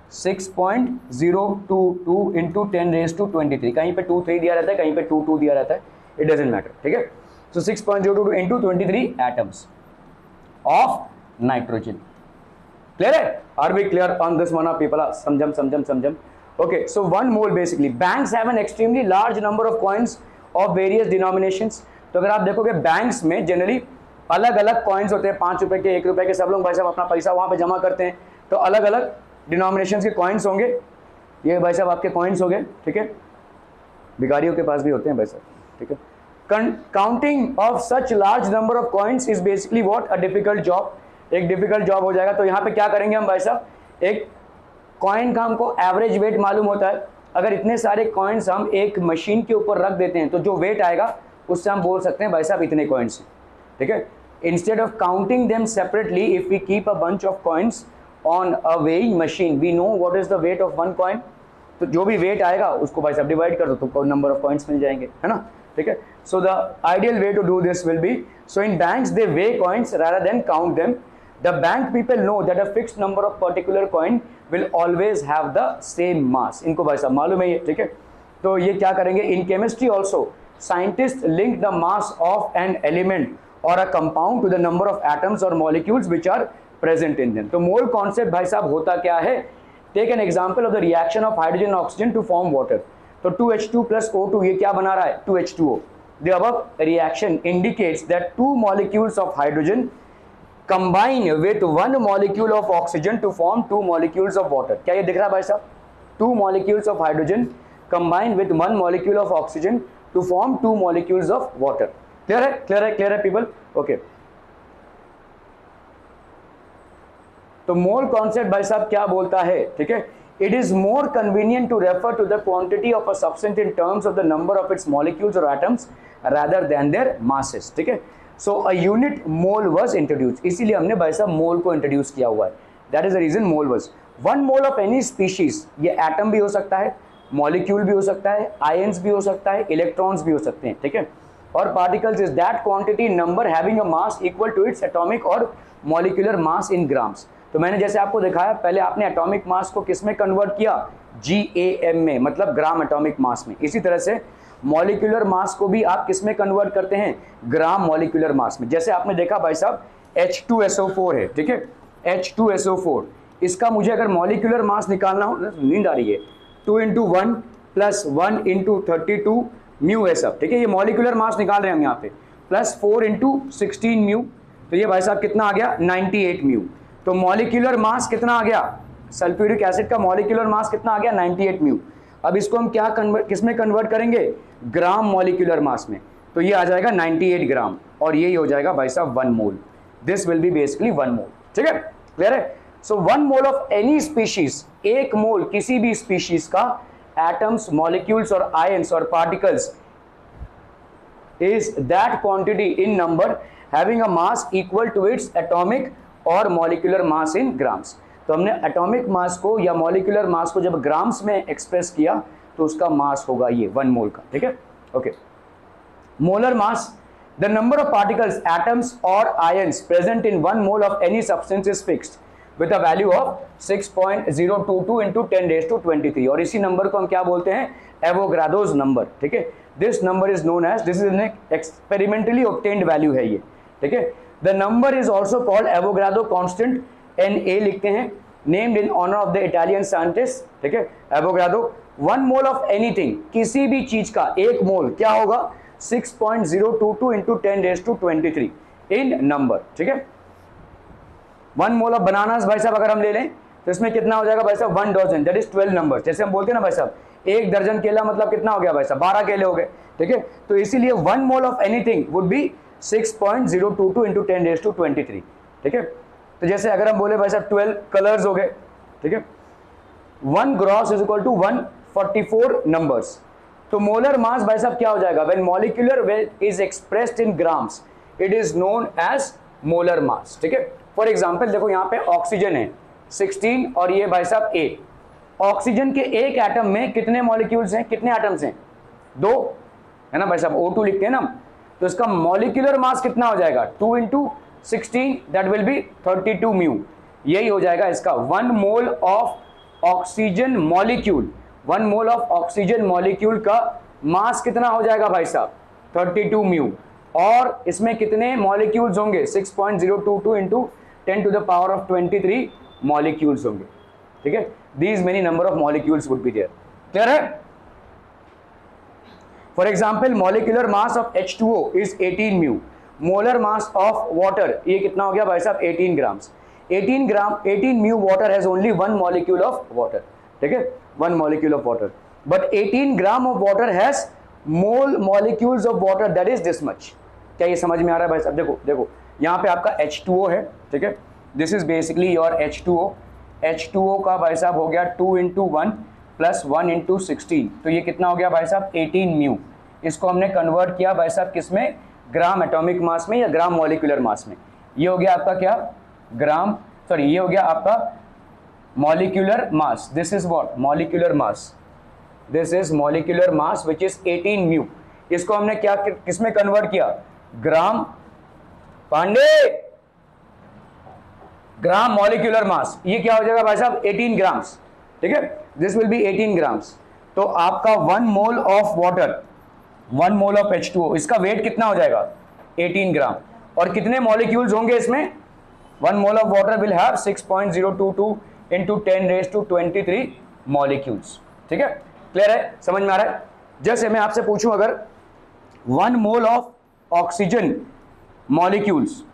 6.022 into 10 raise to 23, कहीं पे 23 दिया रहता है, कहीं पे 22 दिया रहता है, इट डजंट मैटर, ठीक है। So 6.022 into 23 atoms of nitrogen, Clear है? Are we clear on this one, people? समझम. Okay, so 1 mole basically. Banks have an extremely large number of coins of various denominations. तो अगर आप देखोगे banks में generally अलग अलग कॉइन्स होते हैं, 5 रुपए के, 1 रुपए के, सब लोग भाई साहब अपना पैसा वहाँ पे जमा करते हैं, तो अलग अलग डिनोमिनेशंस के कॉइन्स होंगे. ये भाई साहब आपके कॉइन्स हो गए, ठीक है. भिखारियों के पास भी होते हैं भाई साहब, ठीक है. Counting of such large number of coins is basically what, a difficult job. एक डिफिकल्ट जॉब हो जाएगा. तो यहाँ पे क्या करेंगे हम भाई साहब, एक कॉइन का हमको एवरेज वेट मालूम होता है. अगर इतने सारे कॉइन्स हम एक मशीन के ऊपर रख देते हैं तो जो वेट आएगा उससे हम बोल सकते हैं भाई साहब इतने कॉइन्स, ठीक है. Instead of counting them separately, if we keep a bunch of coins on a weighing machine, we know what is the weight of one coin. तो जो भी वेट आएगा उसको भाई साहब डिवाइड कर दो तो नंबर ऑफ कॉइन्स मिल जाएंगे, है ना, ठीक है. So the ideal way to do this will be, so in banks they weigh coins rather than count them. The bank people know that a fixed number of particular coin will always have the same mass. इनको भाई साहब मालूम है ये, ठीक है. तो ये क्या करेंगे, in chemistry also scientist link the mass of an element or a compound to the number of atoms or molecules which are present in them. तो मोल कॉन्सेप्ट भाई साहब होता क्या है, take an example of the reaction of hydrogen oxygen to form water. तो 2H2 plus O2 ये क्या बना रहा है, 2H2O. The above reaction indicates that 2 molecules of hydrogen combine with 1 molecule of oxygen to form 2 molecules of water. क्या ये दिख रहा है भाई साहब, 2 molecules of hydrogen combine with 1 molecule of oxygen to form 2 molecules of water. Clear है, clear है, clear है people? Okay. तो मोल कॉन्सेप्ट भाई साहब क्या बोलता है, ठीक है. It is more convenient to refer to the quantity of a substance in terms of the number of its molecules or atoms rather than their masses, ठीक है. So a unit mole was introduced. इसीलिए हमने भाई साहब मोल को introduce किया हुआ है. That is the reason mole was. 1 mole of any species, ये एटम भी हो सकता है, मॉलिक्यूल भी हो सकता है, आयंस भी हो सकता है, इलेक्ट्रॉन्स भी हो सकते हैं, ठीक है. Or particles is that quantity number having a mass equal to its atomic or molecular mass in grams. तो मैंने जैसे आपको दिखाया, पहले आपने एटॉमिक मास को किस में कन्वर्ट किया, GAM में, मतलब ग्राम एटॉमिक मास में. इसी तरह से मॉलिक्यूलर मास को भी आप किस में कन्वर्ट करते हैं, ग्राम मॉलिक्यूलर मास में. जैसे आपने देखा भाई साहब H2SO4 है, ठीक है, H2SO4, इसका मुझे अगर मॉलिक्यूलर मास निकालना हो, नींद आ रही है, 2 × 1 + 1 × 32 म्यू है सब, ठीक है. ये मॉलिक्यूलर मास निकाल रहे हैं हम यहाँ पे, प्लस 4 × 16 म्यू. तो ये भाई साहब कितना आ गया, 98 म्यू. तो मॉलिक्यूलर मास कितना आ गया, सल्फ्यूरिक एसिड का मॉलिक्यूलर मास कितना आ गया, 98 म्यू. अब इसको हम क्या किस में कन्वर्ट करेंगे, ग्राम मॉलिक्यूलर मास में. तो ये आ जाएगा 98 ग्राम और यही हो जाएगा भाई साहब 1 mole. This will be basically 1 mole, ठीक है, क्लियर है. So 1 mole of any species, एक मोल किसी भी स्पीशीज का atoms, molecules or ions or particles is that quantity in number having a mass equal to its atomic or molecular mass in grams. तो हमने एटॉमिक मास को या molecular mass को जब ग्राम्स में एक्सप्रेस किया तो उसका मास होगा ये 1 मोल का, ठीक है. Okay, molar mass, the number of particles, atoms or ions present in 1 mole of any substance is fixed with a value of 6.022 × 10⁻23. और इसी नंबर को हम क्या बोलते हैं, एवोगाड्रोस नंबर, ठीक है. This number is known as, this is an experimentally obtained value है ये, ठीक है. The number is also called Avogadro constant, Na लिखते हैं, named in honour of the Italian scientist, ठीक है, एवोगाड्रो. 1 मोल ऑफ एनीथिंग, किसी भी चीज का एक मोल क्या होगा, 6.022 × 10⁻23 इन नंबर, ठीक है. 1 मोल ऑफ बनानास भाई साहब अगर हम ले लें तो इसमें कितना हो जाएगा भाई साहब, 1 डजन, दैट इज 12 नंबर. जैसे हम बोलते हैं ना भाई साहब, 1 दर्जन केला मतलब कितना हो गया भाई साहब, 12 केले हो गए, ठीक है. तो इसीलिए 1 mole of anything would be 6.022 × 10⁻23, ठीक है. तो जैसे अगर हम बोले भाई साहब 12 कलर्स हो गए, ठीक है. 1 gross is equal to 144 numbers. तो मोलर मास भाई साहब क्या हो जाएगा, when molecular weight is expressed in grams it is known as molar mass, ठीक है. फॉर एग्जांपल देखो यहाँ पे ऑक्सीजन है 16 और ये भाई साहब 8. ऑक्सीजन के एक एटम में कितने मॉलिक्यूल्स हैं, कितने एटम्स हैं, 2 है ना भाई साहब, O2 लिखते हैं ना. तो इसका मॉलिक्यूलर मास कितना हो जाएगा, 2 × 16, दैट विल बी 32 म्यू. यही हो जाएगा इसका 1 mole of oxygen molecule. 1 mole of oxygen molecule का मास कितना हो जाएगा भाई साहब, 32 म्यू. और इसमें कितने मॉलिक्यूल्स होंगे, 6.022 × 10⁻23 मॉलिक्यूल्स होंगे, ठीक है। These many number of molecules would be there, clear है। For example molecular mass of H2O is 18 mu, molar mass of water ये कितना हो गया भाई साहब 18 grams. 18 mu water has only one molecule of water, ठीक है, one molecule of water, but 18 gram of water has mole molecules of water that is this much. क्या ये समझ में आ रहा है भाई साहब? देखो देखो यहाँ पे आपका H2O है, ठीक है, this is basically your H2O। H2O का भाई साहब हो गया 2 × 1 + 1 × 16, तो ये कितना हो गया भाई साहब 18 म्यू। इसको हमने कन्वर्ट किया भाई साहब किस में, ग्राम एटॉमिक मास में या ग्राम मॉलिक्यूलर मास में। ये हो गया आपका क्या, ग्राम, सॉरी ये हो गया आपका molecular mass. This is what, molecular mass, this is molecular mass which is 18 mu. इसको हमने क्या किस में कन्वर्ट किया, ग्राम, पांडे, ग्राम मॉलिक्यूलर मास। ये क्या हो जाएगा भाई साहब 18 ग्राम्स, ठीक है, दिस विल बी 18 ग्राम्स। तो आपका 1 mole of water, 1 mole of H2O, इसका वेट कितना हो जाएगा 18 ग्राम। और कितने मॉलिक्यूल्स होंगे इसमें, 1 mole of water will have 6.022 × 10⁻23 molecules, ठीक है, क्लियर है, समझ में आ रहा है। जैसे मैं आपसे पूछूं अगर 1 मोल ऑफ ऑक्सीजन मॉलिक्यूल्स,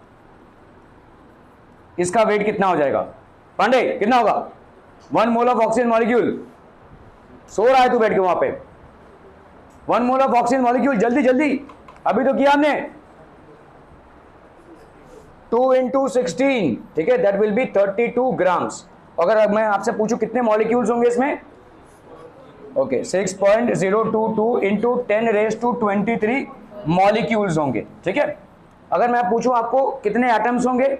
इसका वेट कितना हो जाएगा पांडे, कितना होगा 1 मोल ऑफ ऑक्सीजन मॉलिक्यूल, सो रहा है तू बैठ के वहां पे, 1 मोल ऑफ ऑक्सीजन मॉलिक्यूल, जल्दी जल्दी, अभी तो किया हमने, 2 × 16, ठीक है, दैट विल बी 32 ग्राम्स। अगर मैं आपसे पूछूं कितने मॉलिक्यूल्स होंगे इसमें, ओके 6.022 × 10⁻23 मॉलिक्यूल्स होंगे, ठीक है। अगर मैं पूछूं आपको कितने एटम्स होंगे,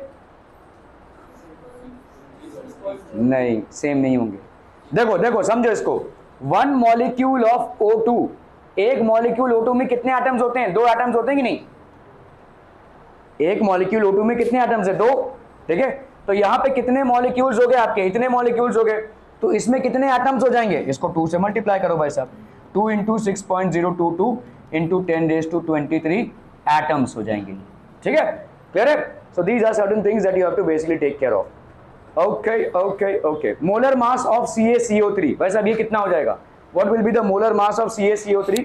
नहीं सेम नहीं होंगे। देखो देखो समझो इसको, 1 मॉलिक्यूल ऑफ O2, एक मॉलिक्यूल O2 में कितने एटम्स होते हैं, 2 एटम्स होते हैं कि नहीं, एक मॉलिक्यूल O2 में कितने एटम्स है, 2, ठीक है। तो यहां पे कितने मॉलिक्यूल्स हो गए आपके, इतने मॉलिक्यूल्स हो गए, तो इसमें कितने एटम्स हो जाएंगे, इसको 2 से मल्टीप्लाई करो भाई साहब, 2 × 6.022 × 10⁻23 एटम्स हो जाएंगे, ठीक है, क्लियर है। So these are certain things that you have to basically take care of. Okay okay okay, molar mass of CaCO3 भाई साहब ये कितना हो जाएगा, what will be the molar mass of CaCO3,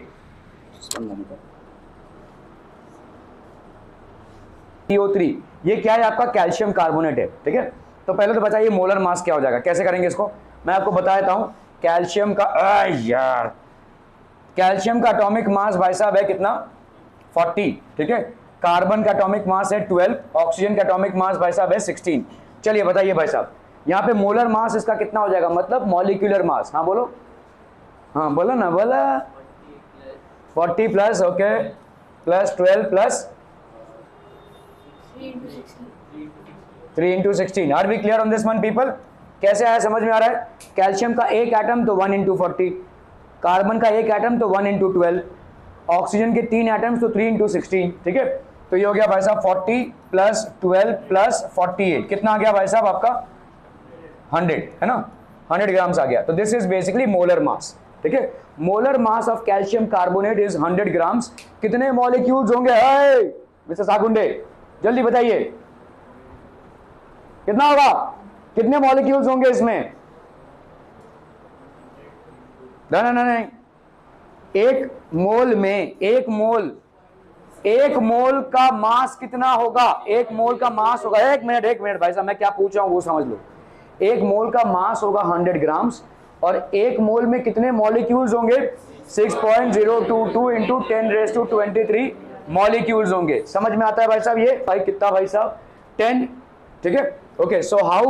CO3, ये क्या है आपका कैल्शियम कार्बोनेट है, ठीक है। तो पहले तो बताइए मोलर मास क्या हो जाएगा, कैसे करेंगे इसको, मैं आपको बता देता हूं। कैल्शियम का यार कैल्शियम का एटॉमिक मास भाई साहब है कितना 40, ठीक है, कार्बन का एटॉमिक मास है 12, ऑक्सीजन का एटॉमिक मास भाई साहब है 16। चलिए बताइए भाई साहब यहाँ पे मोलर मास इसका कितना हो जाएगा, मतलब मॉलिक्यूलर मास, हाँ बोलो, हाँ बोलो ना, बोला 40 plus okay plus 12 plus 3 × 16। Are we clear on this one people, कैसे आया समझ में आ रहा है। कैल्शियम का एक एटम तो 1 × 40, कार्बन का एक एटम तो 1 × 12, ऑक्सीजन के 3 एटम्स तो 3 × 16, ठीक है। तो ये हो गया भाई साहब 40 प्लस 12 प्लस 48, कितना आ गया भाई साहब आपका 100, है ना, 100 ग्राम्स आ गया। तो this is basically molar mass, ठीक है। Molar mass of calcium carbonate is 100 grams. कितने मॉलिक्यूल्स होंगे मिस्टर साकुंडे, जल्दी बताइए कितना होगा, कितने मॉलिक्यूल्स होंगे इसमें, नहीं, एक मोल में, एक मोल का मास कितना होगा, एक मोल का मास होगा, एक मिनट भाई साहब मैं क्या पूछ रहा हूं वो समझ लो। एक मोल का मास होगा 100 ग्राम्स और एक मोल में कितने मॉलिक्यूल्स होंगे 6.022 × 10⁻23 मॉलिक्यूल्स होंगे। समझ में आता है भाई साहब ये, भाई कितना भाई साहब 10, ठीक है। Okay, so how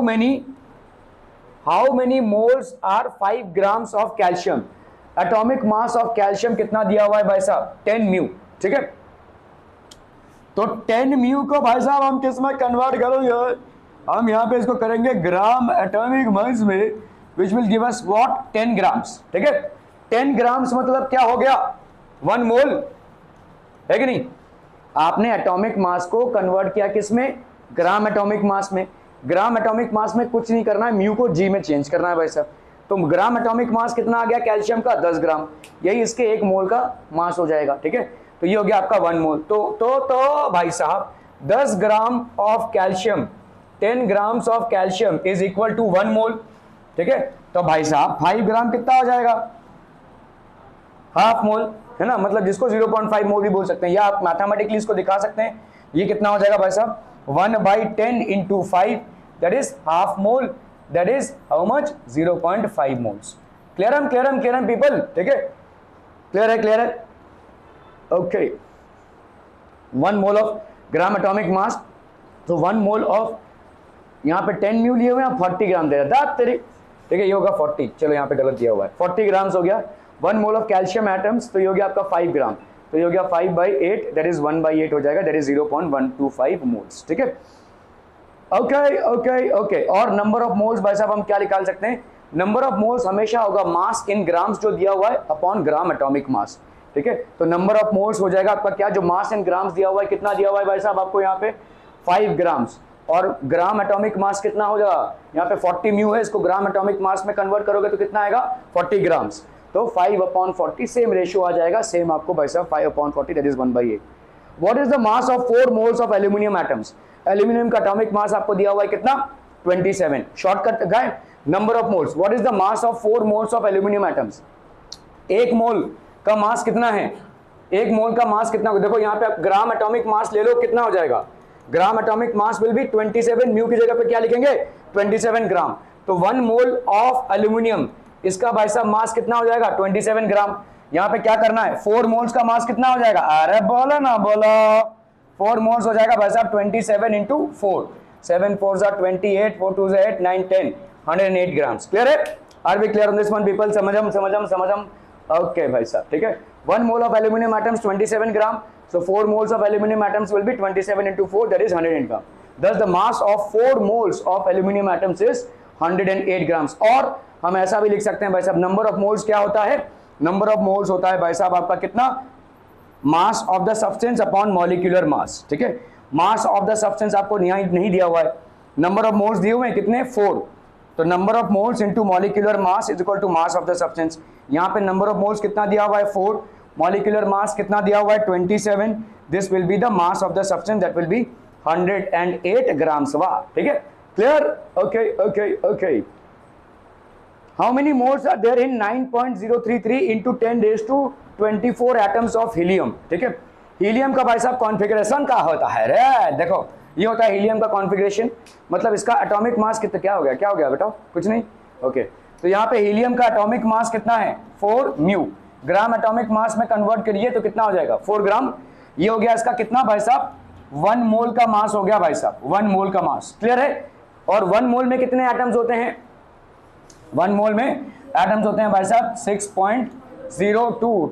many moles are 5 grams of calcium, atomic mass of calcium कितना दिया हुआ है भाई साहब 10 म्यू, ठीक है। तो 10 म्यू को भाई साहब हम किस में कन्वर्ट करेंगे, हम यहाँ पे इसको करेंगे ग्राम एटॉमिक मास में, which will give us what 10 grams, ठीक है। 10 ग्राम्स मतलब क्या हो गया 1 मोल, है कि नहीं। आपने एटॉमिक मास को कन्वर्ट किया किस में, ग्राम एटॉमिक मास में। ग्राम एटॉमिक मास में कुछ नहीं करना है, म्यू को जी में चेंज करना है भाई साहब। तो ग्राम एटॉमिक मास कितना आ गया कैल्शियम का 10 ग्राम, यही इसके 1 मोल का मास हो जाएगा, ठीक है। तो ये हो गया आपका 1 मोल। तो भाई साहब 10 gram of calcium 10 grams of calcium is equal to 1 mole, ठीक है। तो भाई साहब 5 ग्राम कितना हो जाएगा, हाफ मोल, है ना, मतलब जिसको 0.5 मोल भी बोल सकते हैं, या आप मैथमेटिकली इसको दिखा सकते हैं। ये कितना हो जाएगा भाई साहब, 1/10 into 5 that is half mole, that is how much, 0.5 moles. Clear people, ठीक है, क्लियर है, okay. 1 mole of gram atomic mass, तो 1 मोल ऑफ, यहाँ पे 10 म्यू लिए हुए हैं, 40 ग्राम दे रहा है, ठीक है, ये होगा 40, चलो यहाँ पे गलत दिया हुआ है, 40 ग्राम्स हो गया। 1 मोल ऑफ कैल्शियम एटम्स, तो ये हो गया आपका 5 ग्राम, तो ये हो गया 5/8 दैट इज 1/8 हो जाएगा, दैट इज 0.125 मोल्स, ठीक है, ओके। और नंबर ऑफ मोल्स भाई साहब हम क्या निकाल सकते हैं, नंबर ऑफ मोल्स हमेशा होगा मास इन ग्राम्स जो दिया हुआ है अपॉन ग्राम एटॉमिक मास, ठीक है। तो नंबर ऑफ मोल्स हो जाएगा आपका क्या, जो मास इन ग्राम्स दिया हुआ है, कितना दिया हुआ है भाई साहब आपको यहाँ पे 5 ग्राम्स, और ग्राम एटॉमिक मास कितना हो जाएगा, यहाँ पे 40 म्यू है, इसको ग्राम एटॉमिक मास में कन्वर्ट करोगे तो कितना आएगा 40 ग्राम्स, तो 5/40 सेम रेशियो आ जाएगा, सेम आपको भाई साहब 5/40 that is 1/8। What is the mass of 4 moles of aluminium atoms, aluminium का एटॉमिक मास आपको दिया हुआ है कितना 27, shortcut guy, number of moles, what is the mass of 4 moles of aluminium atoms, एक मोल का मास कितना है, एक मोल का मास कितना, देखो यहाँ पे आप ग्राम एटॉमिक मास ले लो, कितना हो जाएगा, gram atomic mass will be 27, mu की जगह पे क्या लिखेंगे 27 ग्राम, तो 1 मोल ऑफ एल्यूमिनियम, इसका भाई साहब मास कितना हो जाएगा 27 ग्राम। यहाँ पे क्या करना है, 4 मोल्स का मास कितना हो जाएगा, अरे बोलो ना बोलो, 4 मोल्स हो जाएगा भाई साहब 27 इंटू 4, 7 4 28, 4 2 8 9 10, 108 ग्राम्स। क्लियर है, are we clear on this one people, समझम, ओके भाई साहब, ठीक है। 1 mole of aluminium atoms 27 gram, so 4 moles of aluminum atoms will be 27 into 4 that is 108 gram. Thus the mass of 4 moles of aluminum atoms is 108 grams. और हम ऐसा भी लिख सकते हैं भाई साहब, नंबर ऑफ मोल्स क्या होता है, नंबर ऑफ मोल्स होता है भाई साहब आपका कितना, mass of the substance upon molecular mass, ठीक है। मास ऑफ द सब्सटेंस आपको नहीं दिया हुआ है, नंबर ऑफ मोल्स दिए हुए हैं कितने 4, तो number of moles into molecular mass is equal to mass of the substance. यहाँ पे नंबर ऑफ मोल्स कितना दिया हुआ है 4, मॉलिक्यूलर मास कितना दिया हुआ है 27, this will be the mass of the substance that will be 108 grams, वाह, ठीक है, clear, okay. How many moles are there in 9.033 into 10⁻24 atoms of helium, ठीक है। हीलियम का भाई साहब कॉन्फ़िगरेशन क्या होता है रे, देखो ये होता है हीलियम का कॉन्फ़िगरेशन, मतलब इसका एटॉमिक मास कितना, क्या हो गया बेटा, कुछ नहीं, ओके। तो यहाँ पे हीलियम का एटॉमिक मास कितना है 4 म्यू, ग्राम एटॉमिक मास में कन्वर्ट करिए तो कितना हो जाएगा 4 ग्राम, ये हो गया इसका कितना भाई साहब 1 मोल का मास हो गया भाई साहब, 1 मोल का मास, क्लियर है। और 1 मोल में कितने एटम्स होते हैं, 1 मोल में एटम्स होते हैं भाई साहब 6.02,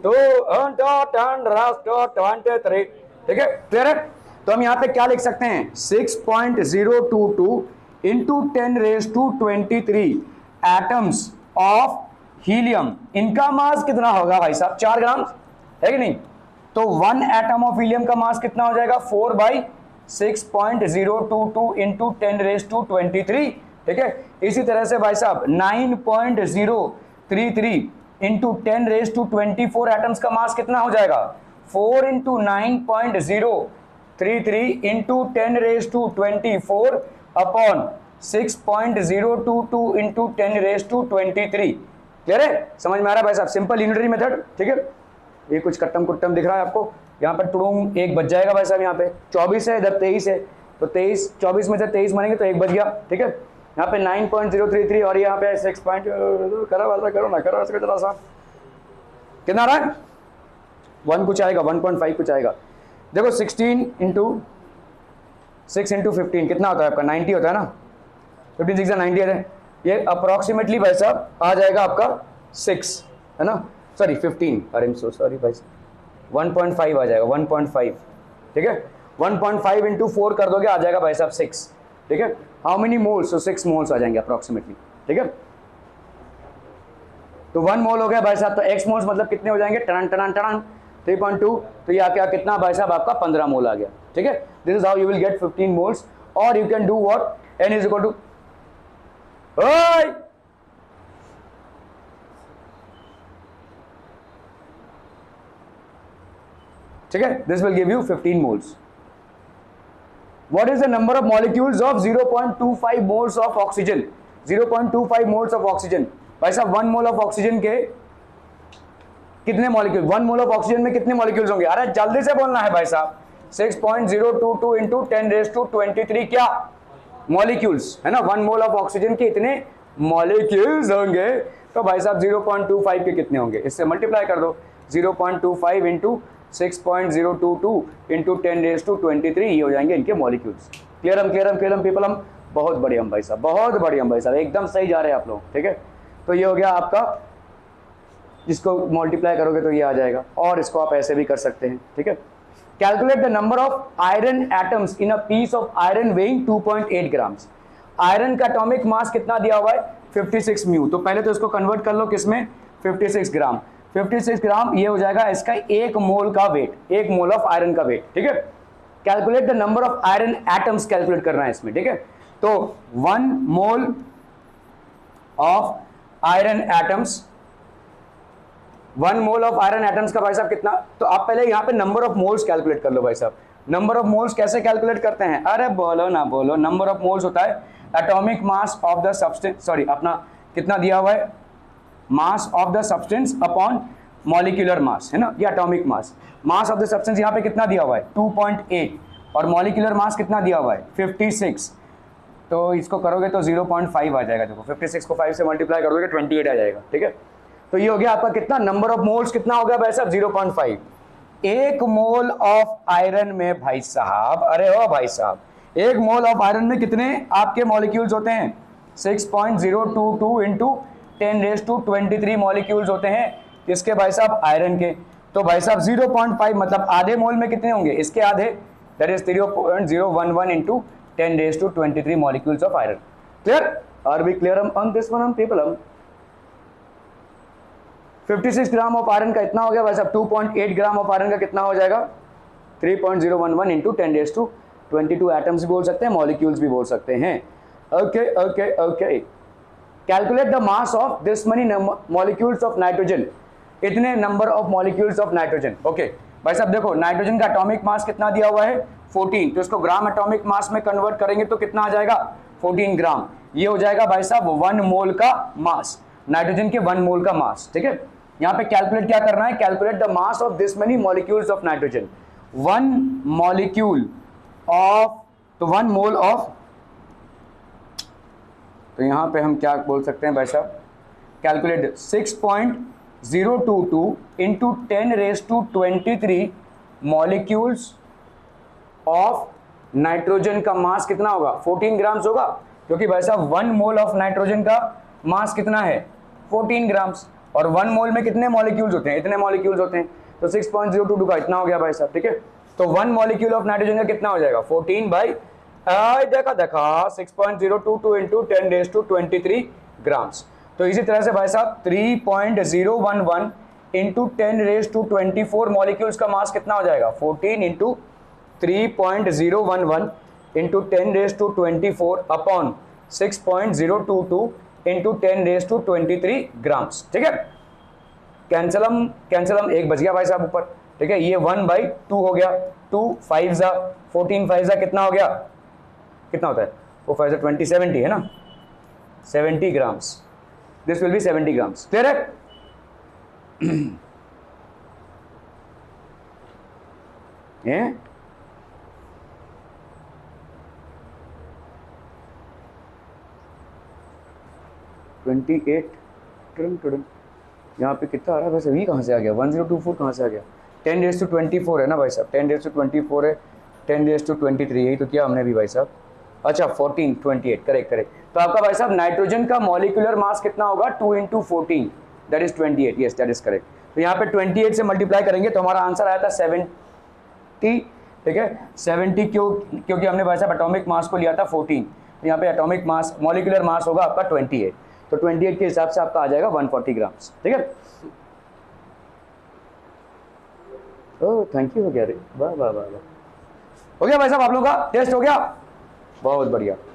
ठीक है, क्लियर है। तो हम यहाँ पे क्या लिख सकते हैं 6.022 इंटू 10⁻23 एटम्स ऑफ हीलियम, इनका मास कितना होगा भाई साहब 4 ग्राम, है कि नहीं। तो 1 एटम ऑफ हीलियम का मास कितना हो जाएगा 4/6.022 इंटू 10⁻23, ठीक है। इसी तरह से भाई साहब 9.033 इंटू 10⁻24 एटम्स का मास कितना हो जाएगा 4 into 9.033 into 10⁻24 upon 6.022 into 10⁻23, clear है, समझ में आ रहा है भाई साहब, सिंपल यूनिटरी मेथड, ठीक है। ये कुछ कट्टम कुट्टम दिख रहा है आपको, यहाँ पर टुड़ूम 1 बच जाएगा भाई साहब, यहाँ पे 24 है, इधर 23 है, तो 24 में से 23 मानेंगे तो 1 बच गया, ठीक है। यहाँ पे 9.033 और यहाँ पे 6 पॉइंट, करो ना जरा सा, कितना आ रहा है 1 कुछ आएगा, 1.5 कुछ आएगा, देखो 16 इंटू 6 इंटू 15 कितना होता है आपका 90 होता है ना, 15 6 90 है, ये अप्रॉक्सीमेटली भाई साहब आ जाएगा आपका 6, है ना, सॉरी 15, अरे आई एम सो सॉरी भाई साहब 1.5 आ जाएगा, 1.5, ठीक है। 1.5 इंटू 4 कर दोगे आ जाएगा भाई साहब 6, ठीक है। हाउ मेनी मोल्स, तो 6 मोल्स आ जाएंगे अप्रॉक्सीमेटली, ठीक है। तो 1 मोल हो गया भाई साहब, तो x मोल्स मतलब कितने हो जाएंगे, टन 3.2, तो ये क्या कितना भाई साहब आपका 15 मोल आ गया, ठीक है। This is how you will get 15 moles, और you can do what, n is equal to, ठीक है, this will give you 15 moles, what is the number of molecules of 0.25 moles of oxygen? 0.25 moles of oxygen, भाई साहब 1 mole of oxygen के कितने molecule? 1 mole of oxygen में कितने molecules होंगे? अरे जल्दी से बोलना है भाई साहब। 6.022 इंटू 10⁻23 क्या मॉलिक्यूल्स है ना। 1 मोल ऑफ ऑक्सीजन के इतने मॉलिक्यूल्स होंगे, तो भाई साहब 0.25 के कितने होंगे? इससे मल्टीप्लाई कर दो। 0.25 इंटू 6.022 इंटू 10⁻23, ये हो जाएंगे इनके मॉलिक्यूल्स। क्लियर पीपल हम बहुत बढ़िया भाई साहब, बहुत बढ़िया भाई साहब, एकदम सही जा रहे हैं आप लोग। ठीक है, तो ये हो गया आपका, जिसको मल्टीप्लाई करोगे तो ये आ जाएगा, और इसको आप ऐसे भी कर सकते हैं। ठीक है, calculate the number of iron atoms in a piece of iron weighing 2.8 grams. Iron का एटॉमिक मास कितना दिया हुआ है? 56 म्यू। तो पहले तो इसको कन्वर्ट कर लो किसमें? 56 ग्राम। 56 ग्राम ये हो जाएगा इसका 1 मोल का वेट, 1 मोल ऑफ आयरन का वेट। ठीक है, calculate the number of iron atoms calculate करना है इसमें। ठीक है, तो 1 mole of iron atoms, 1 mole of iron atoms का भाई साहब कितना? तो आप पहले यहाँ पे नंबर ऑफ मोल्स कैलकुलेट कर लो भाई साहब। नंबर ऑफ मोल्स कैसे कैलकुलेट करते हैं? अरे बोलो ना बोलो। नंबर ऑफ मोल्स होता है atomic mass of the substance, sorry अपना कितना दिया हुआ है? Mass of the substance upon molecular mass, है ना, ये atomic mass. Mass of the substance यहाँ पे कितना दिया हुआ है? 2.8, और मॉलिक्यूलर मास कितना दिया हुआ है? 56। तो इसको करोगे तो 0.5 आ जाएगा। देखो 56 को 5 से मल्टीप्लाई करोगे 28 आ जाएगा। ठीक है, तो ये हो गया आपका कितना? नंबर ऑफ मोल्स कितना हो गया भाई साहब? 0.5। 1 मोल ऑफ आयरन में भाई साहब, अरे ओ भाई साहब, 1 मोल ऑफ आयरन में कितने आपके मॉलिक्यूल्स होते हैं? 6.022 इंटू 10⁻23 मॉलिक्यूल्स होते हैं किसके भाई साहब? आयरन के। तो भाई साहब 0.5 मतलब आधे मोल में कितने होंगे? इसके आधे, that is 0.011 into 10⁻23 molecules of iron. Clear? Are we clear on this one people? 56 gram of iron का इतना हो गया भाई साहब। 2.8 ग्राम ऑफ आयरन का कितना हो जाएगा? 3.011 इंटू 10⁻22 एटम्स भी बोल सकते हैं, मॉलिक्यूल्स भी बोल सकते हैं। Okay okay okay, calculate the mass of this many molecules of nitrogen. इतने number of molecules of nitrogen. Okay भाई साहब देखो, नाइट्रोजन का एटॉमिक मास कितना दिया हुआ है? 14। तो इसको ग्राम एटॉमिक मास में कन्वर्ट करेंगे तो कितना आ जाएगा? 14 ग्राम। ये हो जाएगा भाई साहब 1 मोल का मास, नाइट्रोजन के 1 मोल का मास। ठीक है, यहाँ पे कैलकुलेट क्या करना है? Calculate the mass of this many molecules of nitrogen. 1 molecule of, तो 1 मोल ऑफ, तो यहाँ पे हम क्या बोल सकते हैं भाई साहब? Calculate 6.022 into 10⁻23 molecules of nitrogen का मास कितना होगा? 14 ग्राम्स होगा, क्योंकि भाई साहब 1 मोल ऑफ नाइट्रोजन का मास कितना है? 14 ग्राम्स, और 1 मोल में कितने मॉलिक्यूल्स होते हैं? इतने मॉलिक्यूल्स होते हैं। तो 6.022 का इतना हो गया भाई साहब। ठीक है, तो 1 मॉलिक्यूल ऑफ नाइट्रोजन का कितना हो जाएगा? 14 बाई देखा 6.022 इंटू 10⁻23 ग्राम्स। तो इसी तरह से भाई साहब 3.011 इंटू 10⁻24 मॉलिक्यूल्स का मास कितना हो जाएगा? 14 into 3.011 into 10⁻24 upon 6.022 into 10⁻23 grams. ठीक है, कैंसलम 1 बच गया भाई साहब ऊपर। ठीक है, ये 1/2 हो गया। 2 5 जा 14 5 जा कितना हो गया? कितना होता है वो? 5 20 70 है ना, 70 grams. This will be 70 grams. Clear है? ये 28 यहाँ पे कितना आ रहा है वैसे? वी कहाँ से आ गया? 1024 कहाँ से आ गया? 10⁻24 है ना भाई साहब, 10⁻24 है, 10⁻23 यही तो किया हमने भी भाई साहब। अच्छा 14 28, करेक्ट। तो आपका भाई साहब नाइट्रोजन का मॉलिक्यूलर मास कितना होगा? 2 into 14 that is 28। Yes that is correct. तो यहाँ पे 28 से मल्टीप्लाई करेंगे तो हमारा आंसर आया था 70। ठीक है, 70 क्योंकि हमने भाई साहब एटॉमिक मास को लिया था 14, तो यहाँ पे एटॉमिक मास मॉलिक्यूलर मास होगा आपका 28। तो 28 के हिसाब से आपका आ जाएगा 140 ग्राम्स। ठीक है, ओह थैंक यू, हो गया रे, वाह वाह वाह। हो गया भाई साहब, आप लोगों का टेस्ट हो गया, बहुत बढ़िया।